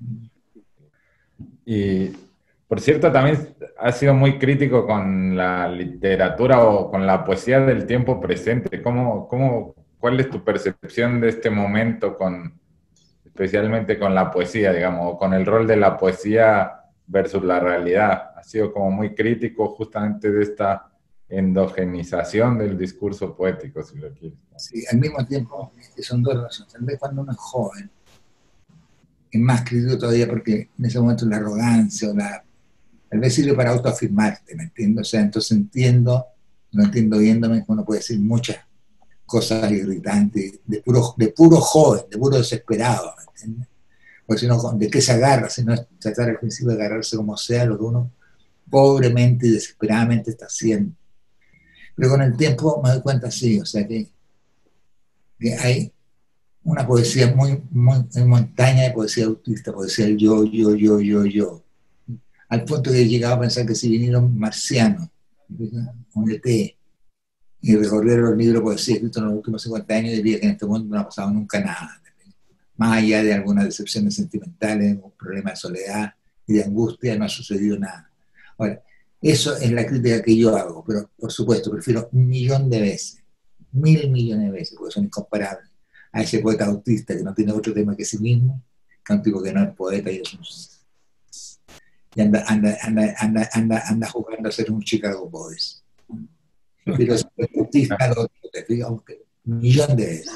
Y, por cierto, también has sido muy crítico con la literatura o con la poesía del tiempo presente. ¿Cuál es tu percepción de este momento con especialmente con la poesía, digamos, o con el rol de la poesía versus la realidad. Ha sido como muy crítico justamente de esta endogenización del discurso poético, si lo quieres. Sí, al mismo tiempo, son dos razones. Tal vez cuando uno es joven, es más crítico todavía porque en ese momento la arrogancia o tal vez sirve para autoafirmarte, ¿me entiendes? O sea, entonces no entiendo viéndome, uno puede decir muchas cosas irritantes, de puro joven, de puro desesperado, ¿me entiendes? Porque si no, ¿de qué se agarra? Si no es tratar al principio de agarrarse como sea lo que uno pobremente y desesperadamente está haciendo. Pero con el tiempo me doy cuenta, sí, o sea que hay una poesía muy montaña de poesía autista, poesía del yo. Al punto que he llegado a pensar que si vinieron marcianos, un ET, y recorrer los libros de poesía escritos en los últimos 50 años, diría que en este mundo no ha pasado nunca nada. Más allá de algunas decepciones sentimentales, un problema de soledad y de angustia, no ha sucedido nada. Ahora, eso es la crítica que yo hago, pero por supuesto, prefiero 1.000.000 de veces, 1.000 millones de veces, porque son incomparables, a ese poeta autista que no tiene otro tema que sí mismo, que un tipo que no es poeta y es un... y anda jugando a ser un Chicago Boys. Prefiero ser autista al otro, te fijo, 1.000.000 de veces.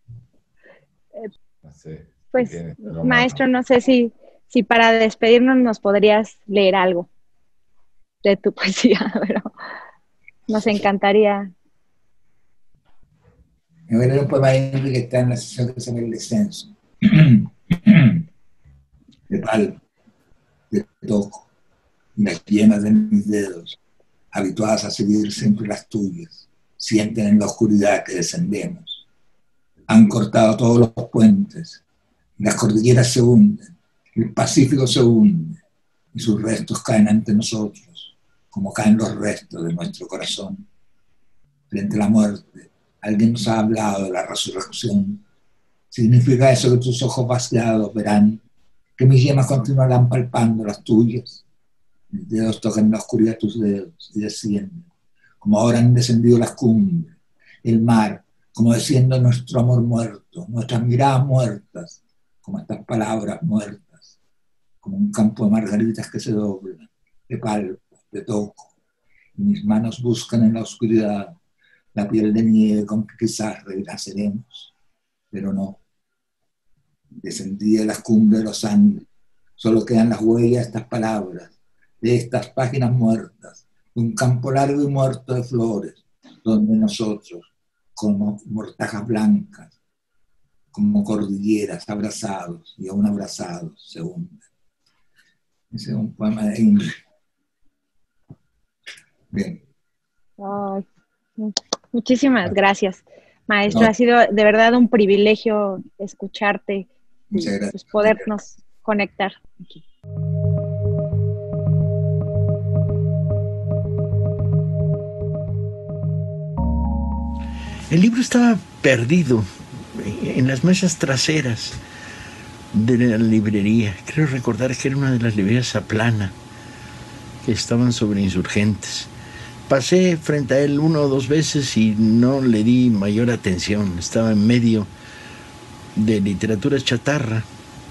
No sé, pues, maestro, no sé si para despedirnos nos podrías leer algo de tu poesía, pero nos encantaría. Me voy a leer un poema de Henry que está en la sesión que se llama El Descenso. De palpo, de toco, y las yemas de mis dedos, habituadas a seguir siempre las tuyas, sienten en la oscuridad que descendemos. Han cortado todos los puentes, las cordilleras se hunden, el Pacífico se hunde, y sus restos caen ante nosotros, como caen los restos de nuestro corazón. Frente a la muerte, alguien nos ha hablado de la resurrección. ¿Significa eso que tus ojos vaciados verán que mis yemas continuarán palpando las tuyas? Mis dedos tocan la oscuridad de tus dedos y descienden, como ahora han descendido las cumbres, el mar, como desciende nuestro amor muerto, nuestras miradas muertas, como estas palabras muertas, como un campo de margaritas que se doblan, de palpo, de toco, y mis manos buscan en la oscuridad la piel de nieve con que quizás renaceremos, pero no. Descendí de las cumbres de los Andes, solo quedan las huellas de estas palabras, de estas páginas muertas, de un campo largo y muerto de flores, donde nosotros, como mortajas blancas, como cordilleras, abrazados y aún abrazados, se hunden. Ese es un poema de Henry. Bien. Oh, muchísimas gracias, maestro. Ha sido de verdad un privilegio escucharte y pues, podernos conectar aquí. El libro estaba perdido en las mesas traseras de la librería. Creo recordar que era una de las librerías Zaplana, que estaban sobre Insurgentes. Pasé frente a él 1 o 2 veces y no le di mayor atención. Estaba en medio de literatura chatarra.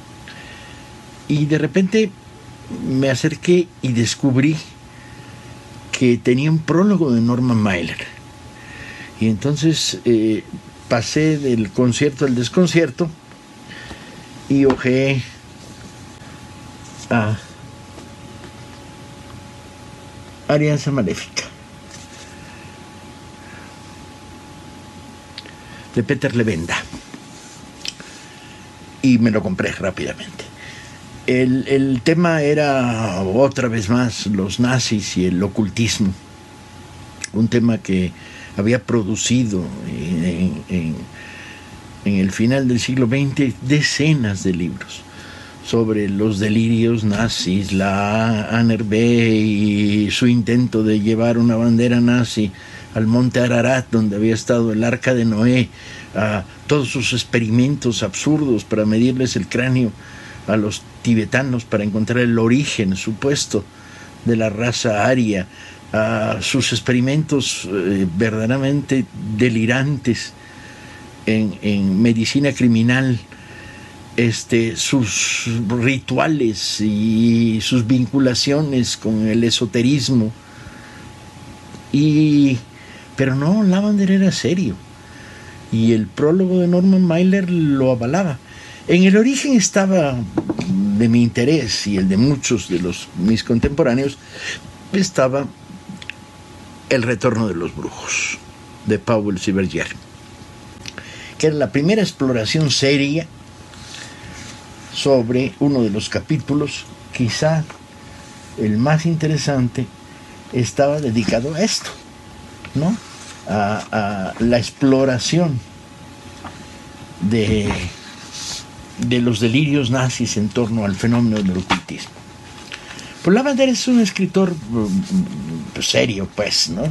Y de repente me acerqué y descubrí que tenía un prólogo de Norman Mailer. Y entonces pasé del concierto al desconcierto y hojeé a Alianza Maléfica de Peter Levenda y me lo compré rápidamente. El tema era otra vez más los nazis y el ocultismo, un tema que había producido en el final del siglo XX decenas de libros sobre los delirios nazis, la ANRB y su intento de llevar una bandera nazi al monte Ararat, donde había estado el Arca de Noé, a todos sus experimentos absurdos para medirles el cráneo a los tibetanos para encontrar el origen supuesto de la raza aria, a sus experimentos verdaderamente delirantes en medicina criminal, sus rituales y sus vinculaciones con el esoterismo. Pero no, Lavender era serio. Y el prólogo de Norman Mailer lo avalaba. En el origen estaba, de mi interés y el de muchos de mis contemporáneos, estaba El retorno de los brujos, de Powell Siberger, que era la primera exploración seria sobre uno de los capítulos, quizá el más interesante, estaba dedicado a esto, ¿no? A la exploración de los delirios nazis en torno al fenómeno del ocultismo. Pues Lavender es un escritor serio, pues, ¿no?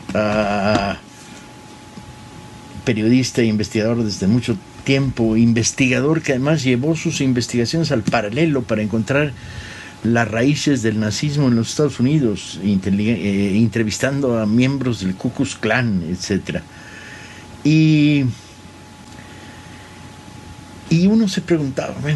Periodista e investigador desde mucho tiempo, investigador que además llevó sus investigaciones al paralelo para encontrar las raíces del nazismo en los Estados Unidos, entrevistando a miembros del Ku Klux Klan, etc. Y uno se preguntaba, bueno,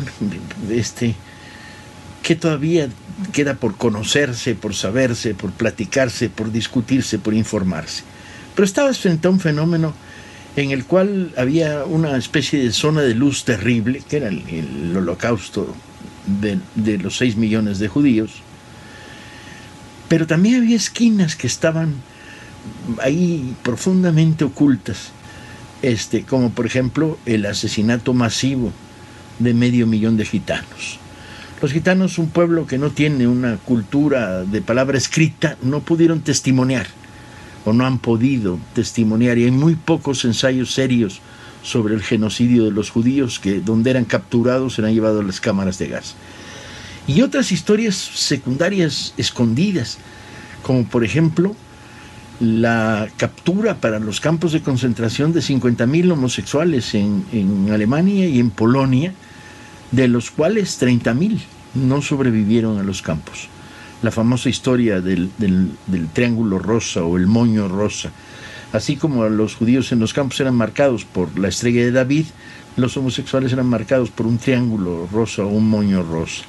¿qué todavía queda por conocerse, por saberse, por platicarse, por discutirse, por informarse? Pero estabas frente a un fenómeno en el cual había una especie de zona de luz terrible, que era el holocausto de los 6 millones de judíos, pero también había esquinas que estaban ahí profundamente ocultas, como por ejemplo el asesinato masivo de 500,000 de gitanos. Los gitanos, un pueblo que no tiene una cultura de palabra escrita, no pudieron testimoniar o no han podido testimoniar, y hay muy pocos ensayos serios sobre el genocidio de los judíos, que donde eran capturados eran llevados a las cámaras de gas. Y otras historias secundarias escondidas, como por ejemplo la captura para los campos de concentración de 50,000 homosexuales en Alemania y en Polonia, de los cuales 30,000 no sobrevivieron a los campos. La famosa historia del triángulo rosa o el moño rosa. Así como los judíos en los campos eran marcados por la estrella de David, los homosexuales eran marcados por un triángulo rosa o un moño rosa.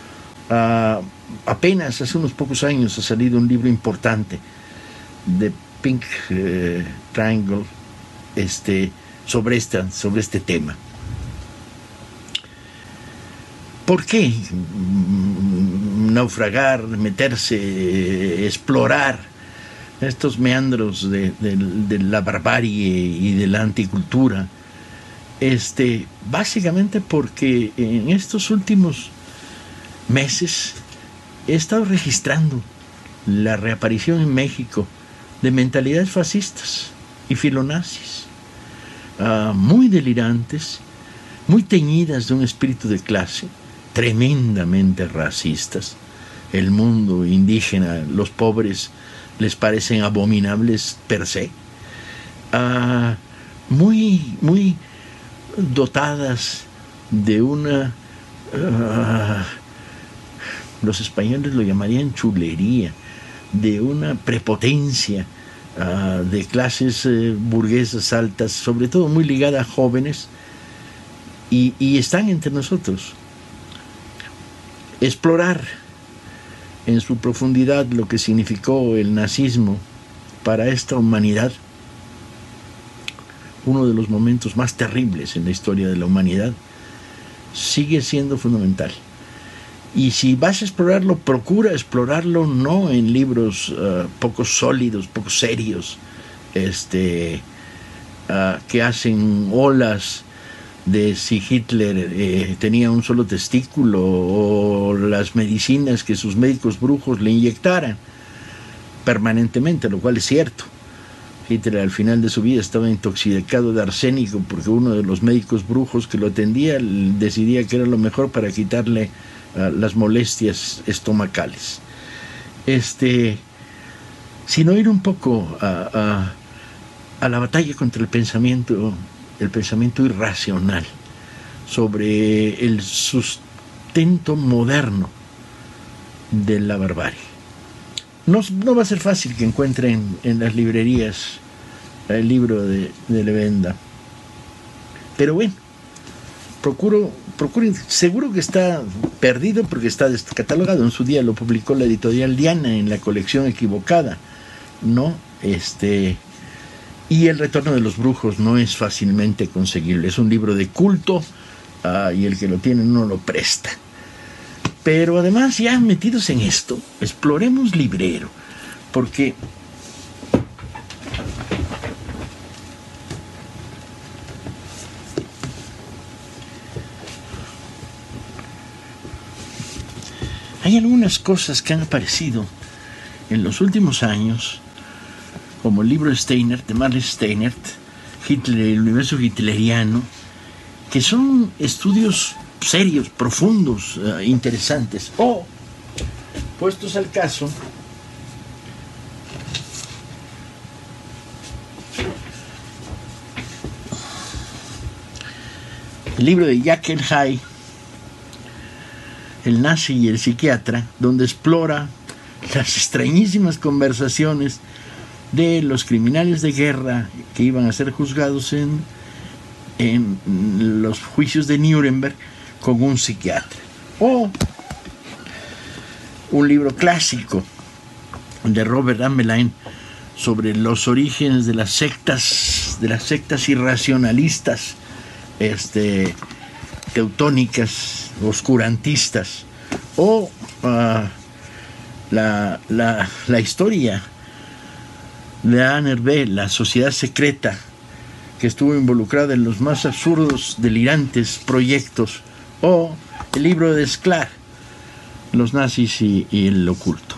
Apenas hace unos pocos años ha salido un libro importante, de Pink Triangle, sobre este tema. ¿Por qué naufragar, meterse, explorar estos meandros de la barbarie y de la anticultura? Básicamente porque en estos últimos meses he estado registrando la reaparición en México de mentalidades fascistas y filonazis, muy delirantes, muy teñidas de un espíritu de clase, tremendamente racistas. El mundo indígena, los pobres, les parecen abominables per se, muy, muy dotadas de una, los españoles lo llamarían chulería, de una prepotencia de clases burguesas altas, sobre todo muy ligada a jóvenes, y están entre nosotros. Explorar en su profundidad lo que significó el nazismo para esta humanidad, uno de los momentos más terribles en la historia de la humanidad, sigue siendo fundamental. Y si vas a explorarlo, procura explorarlo no en libros poco sólidos, poco serios, que hacen olas de si Hitler tenía un solo testículo, o las medicinas que sus médicos brujos le inyectaran permanentemente, lo cual es cierto. Hitler al final de su vida estaba intoxicado de arsénico porque uno de los médicos brujos que lo atendía decidía que era lo mejor para quitarle las molestias estomacales. Sino ir un poco a la batalla contra el pensamiento irracional, sobre el sustento moderno de la barbarie. No va a ser fácil que encuentren en las librerías el libro de Levenda, pero bueno, procuro procuren, seguro que está perdido porque está descatalogado. En su día lo publicó la editorial Diana en la colección equivocada, ¿no? Y El retorno de los brujos no es fácilmente conseguible. Es un libro de culto, y el que lo tiene no lo presta. Pero además, ya metidos en esto, exploremos Librero, porque hay algunas cosas que han aparecido en los últimos años, como el libro de Steinert, de Marley Steinert, Hitler, el universo hitleriano, que son estudios serios, profundos, interesantes. O, puestos al caso, el libro de Jekyll Hyde, El nazi y el psiquiatra, donde explora las extrañísimas conversaciones de los criminales de guerra que iban a ser juzgados en los juicios de Nuremberg con un psiquiatra. O un libro clásico de Robert Amelain sobre los orígenes de las sectas irracionalistas, teutónicas, oscurantistas. O la historia de Anne Hervé, la sociedad secreta que estuvo involucrada en los más absurdos, delirantes proyectos. O el libro de Sklar, Los nazis y el oculto.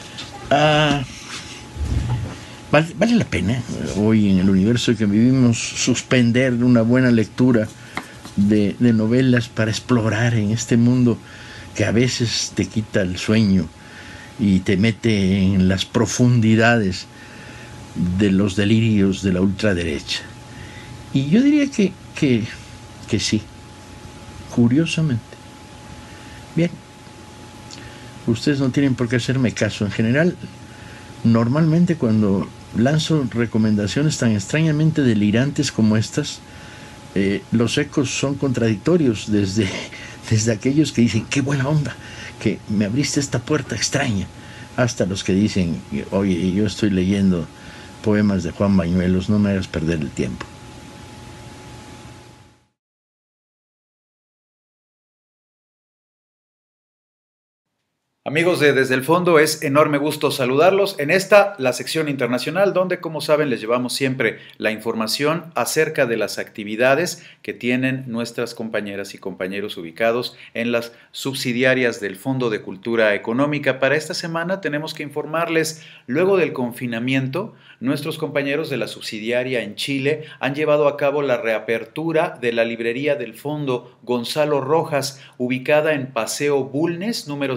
Vale la pena hoy, en el universo en que vivimos, suspender una buena lectura de novelas para explorar en este mundo que a veces te quita el sueño y te mete en las profundidades de los delirios de la ultraderecha. Y yo diría que sí, curiosamente. Bien, ustedes no tienen por qué hacerme caso. En general, normalmente cuando lanzo recomendaciones tan extrañamente delirantes como estas, los ecos son contradictorios, desde aquellos que dicen, qué buena onda, que me abriste esta puerta extraña, hasta los que dicen, oye, yo estoy leyendo poemas de Juan Bañuelos, no me hagas perder el tiempo. Amigos de Desde el Fondo, es enorme gusto saludarlos en esta, la sección internacional, donde, como saben, les llevamos siempre la información acerca de las actividades que tienen nuestras compañeras y compañeros ubicados en las subsidiarias del Fondo de Cultura Económica. Para esta semana tenemos que informarles, luego del confinamiento, nuestros compañeros de la subsidiaria en Chile han llevado a cabo la reapertura de la librería del Fondo Gonzalo Rojas, ubicada en Paseo Bulnes, número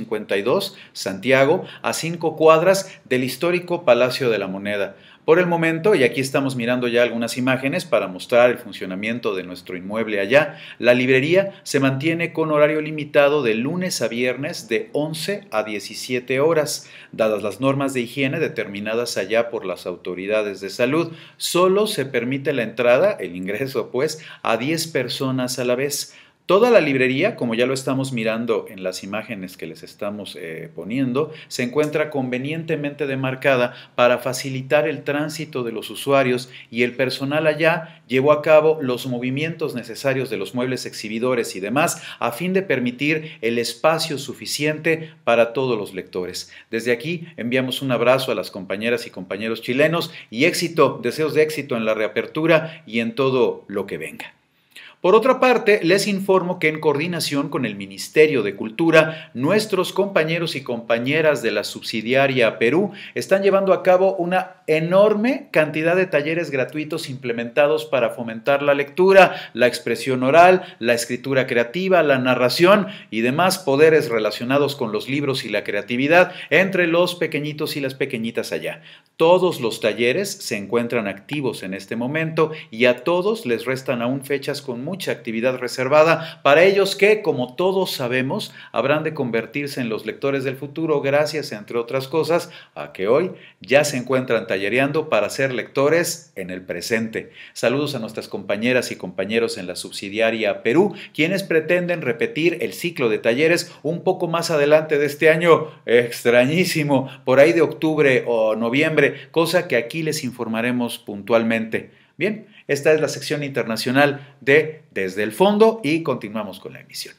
152, Santiago, a 5 cuadras del histórico Palacio de la Moneda. Por el momento, y aquí estamos mirando ya algunas imágenes para mostrar el funcionamiento de nuestro inmueble allá, la librería se mantiene con horario limitado de lunes a viernes de 11 a 17 horas. Dadas las normas de higiene determinadas allá por las autoridades de salud, solo se permite la entrada, el ingreso pues, a 10 personas a la vez. Toda la librería, como ya lo estamos mirando en las imágenes que les estamos poniendo, se encuentra convenientemente demarcada para facilitar el tránsito de los usuarios, y el personal allá llevó a cabo los movimientos necesarios de los muebles exhibidores y demás a fin de permitir el espacio suficiente para todos los lectores. Desde aquí enviamos un abrazo a las compañeras y compañeros chilenos y deseos de éxito en la reapertura y en todo lo que venga. Por otra parte, les informo que en coordinación con el Ministerio de Cultura, nuestros compañeros y compañeras de la subsidiaria Perú están llevando a cabo una enorme cantidad de talleres gratuitos implementados para fomentar la lectura, la expresión oral, la escritura creativa, la narración y demás poderes relacionados con los libros y la creatividad entre los pequeñitos y las pequeñitas allá. Todos los talleres se encuentran activos en este momento y a todos les restan aún fechas con mucha actividad reservada para ellos que, como todos sabemos, habrán de convertirse en los lectores del futuro gracias, entre otras cosas, a que hoy ya se encuentran tallereando para ser lectores en el presente. Saludos a nuestras compañeras y compañeros en la subsidiaria Perú, quienes pretenden repetir el ciclo de talleres un poco más adelante de este año extrañísimo, por ahí de octubre o noviembre, cosa que aquí les informaremos puntualmente. Bien, esta es la sección internacional de Desde el Fondo y continuamos con la emisión.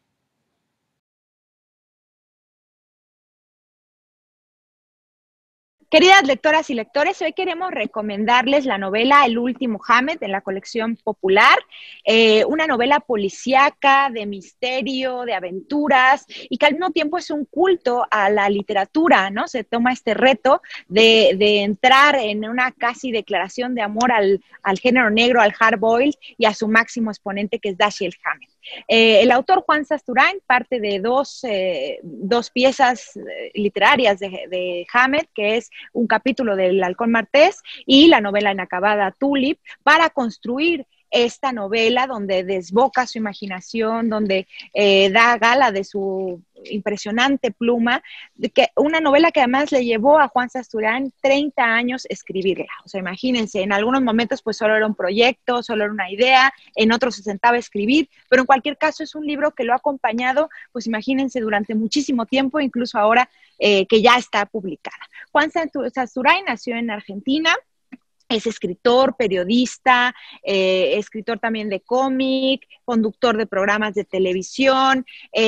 Queridas lectoras y lectores, hoy queremos recomendarles la novela El último Hammett en la colección Popular, una novela policíaca, de misterio, de aventuras, y que al mismo tiempo es un culto a la literatura, ¿no? Se toma este reto de entrar en una casi declaración de amor al género negro, al hard-boiled y a su máximo exponente, que es Dashiell Hammett. El autor Juan Sasturain parte de dos piezas literarias de Hammett, que es un capítulo del Halcón Martés y la novela inacabada Tulip, para construir esta novela donde desboca su imaginación, donde da gala de su impresionante pluma, una novela que además le llevó a Juan Sasturain 30 años escribirla. O sea, imagínense, en algunos momentos pues solo era un proyecto, solo era una idea, en otros se sentaba a escribir, pero en cualquier caso es un libro que lo ha acompañado, pues imagínense, durante muchísimo tiempo, incluso ahora que ya está publicada. Juan Sasturain nació en Argentina. Es escritor, periodista, escritor también de cómic, conductor de programas de televisión,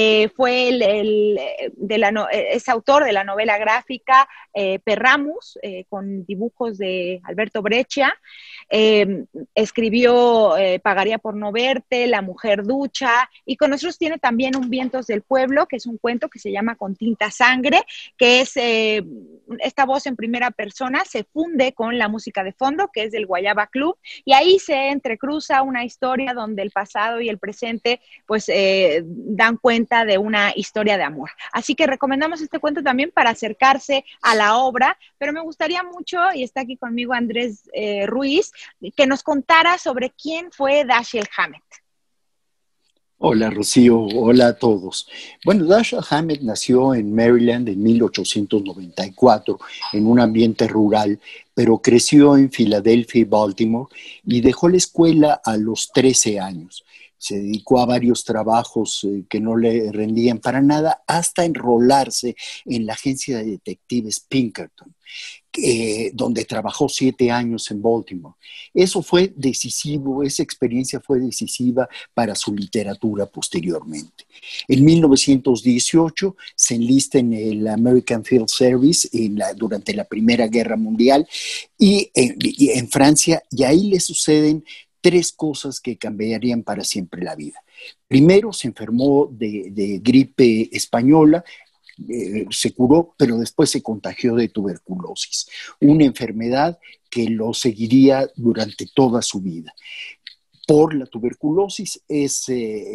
es autor de la novela gráfica Perramus, con dibujos de Alberto Breccia, escribió Pagaría por no verte, La mujer ducha, y con nosotros tiene también Un vientos del pueblo, que es un cuento que se llama Con tinta sangre, que es esta voz en primera persona se funde con la música de fondo, que es del Guayaba Club, y ahí se entrecruza una historia donde el pasado y el presente pues dan cuenta de una historia de amor. Así que recomendamos este cuento también para acercarse a la obra, pero me gustaría mucho, y está aquí conmigo Andrés Ruiz, que nos contara sobre quién fue Dashiell Hammett. Hola Rocío, hola a todos. Bueno, Dashiell Hammett nació en Maryland en 1894 en un ambiente rural, pero creció en Filadelfia y Baltimore y dejó la escuela a los 13 años. Se dedicó a varios trabajos que no le rendían para nada hasta enrolarse en la agencia de detectives Pinkerton, donde trabajó 7 años en Baltimore. Eso fue decisivo, esa experiencia fue decisiva para su literatura posteriormente. En 1918 se enlista en el American Field Service durante la Primera Guerra Mundial y en Francia, y ahí le suceden 3 cosas que cambiarían para siempre la vida. Primero, se enfermó de gripe española, se curó, pero después se contagió de tuberculosis, una enfermedad que lo seguiría durante toda su vida. Por la tuberculosis es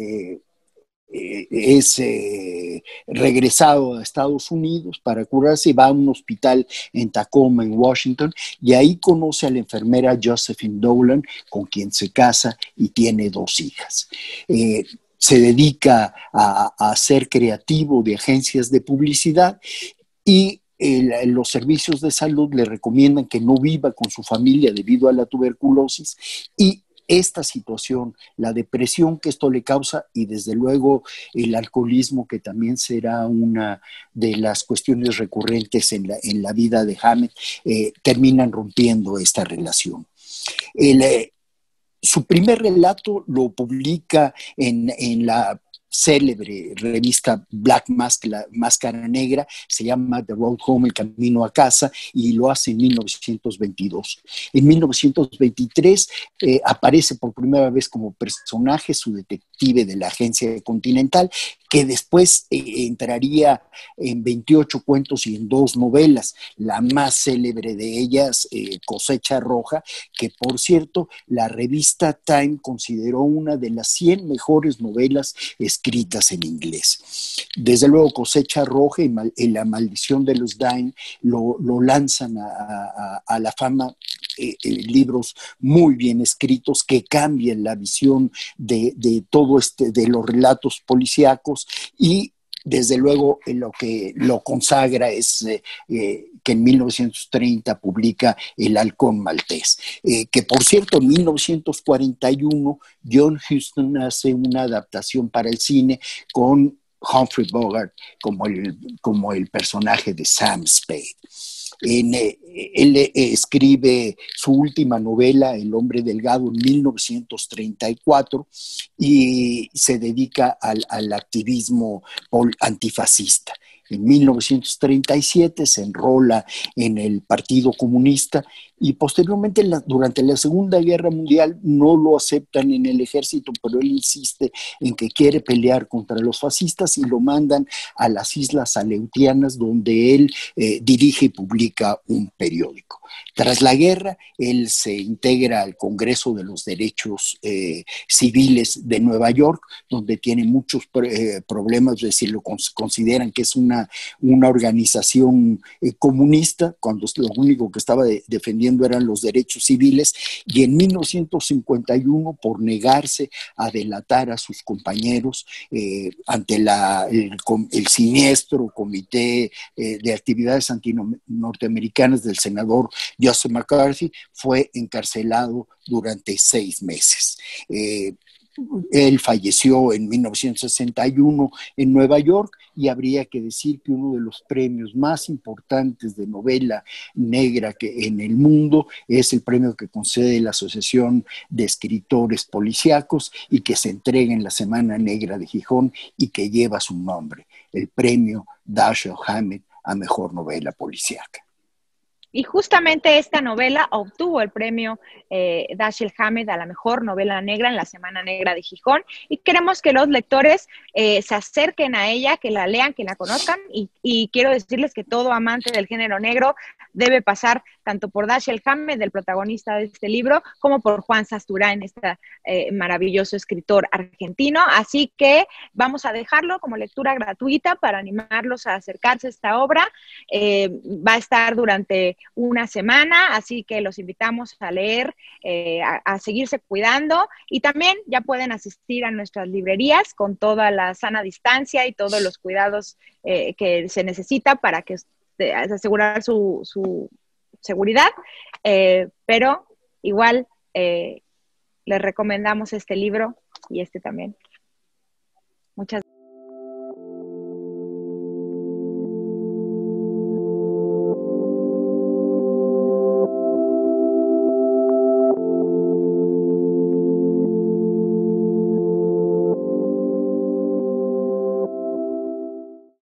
regresado a Estados Unidos para curarse y va a un hospital en Tacoma, en Washington, y ahí conoce a la enfermera Josephine Dolan, con quien se casa y tiene 2 hijas. Se dedica a ser creativo de agencias de publicidad y los servicios de salud le recomiendan que no viva con su familia debido a la tuberculosis, y esta situación, la depresión que esto le causa y desde luego el alcoholismo, que también será una de las cuestiones recurrentes en la vida de Hammett, terminan rompiendo esta relación. Su primer relato lo publica en la célebre revista Black Mask, la Máscara Negra, se llama The Road Home, El Camino a Casa, y lo hace en 1922. En 1923 aparece por primera vez como personaje su detective de la agencia Continental, que después entraría en 28 cuentos y en 2 novelas, la más célebre de ellas, Cosecha Roja, que por cierto la revista Time consideró una de las 100 mejores novelas escritas en inglés. Desde luego Cosecha Roja y La Maldición de los Dine lo lanzan a la fama libros muy bien escritos que cambian la visión de todo de los relatos policíacos, y desde luego lo que lo consagra es que en 1930 publica El Halcón Maltés, que por cierto en 1941 John Huston hace una adaptación para el cine con Humphrey Bogart como el personaje de Sam Spade. Él escribe su última novela, El Hombre Delgado, en 1934, y se dedica al activismo antifascista. En 1937 se enrola en el Partido Comunista y posteriormente durante la Segunda Guerra Mundial no lo aceptan en el ejército, pero él insiste en que quiere pelear contra los fascistas y lo mandan a las Islas Aleutianas, donde él dirige y publica un periódico. Tras la guerra, él se integra al Congreso de los Derechos Civiles de Nueva York, donde tiene muchos problemas, es decir, lo consideran que es una organización comunista, cuando lo único que estaba defendiendo eran los derechos civiles, y en 1951, por negarse a delatar a sus compañeros ante el siniestro Comité de Actividades Antinorteamericanas del senador Joseph McCarthy, fue encarcelado durante 6 meses. Él falleció en 1961 en Nueva York, y habría que decir que uno de los premios más importantes de novela negra que en el mundo es el premio que concede la Asociación de Escritores Policíacos y que se entrega en la Semana Negra de Gijón y que lleva su nombre, el premio Dashiell Hammett a Mejor Novela Policíaca. Y justamente esta novela obtuvo el premio Dashiell Hammett a la mejor novela negra en la Semana Negra de Gijón, y queremos que los lectores se acerquen a ella, que la lean, que la conozcan, y quiero decirles que todo amante del género negro debe pasar tanto por Dashiell Hammett, el protagonista de este libro, como por Juan Sasturán, este maravilloso escritor argentino. Así que vamos a dejarlo como lectura gratuita para animarlos a acercarse a esta obra. Va a estar durante una semana, así que los invitamos a leer, a seguirse cuidando, y también ya pueden asistir a nuestras librerías con toda la sana distancia y todos los cuidados que se necesita para asegurar su seguridad, pero igual les recomendamos este libro y este también. Muchas gracias.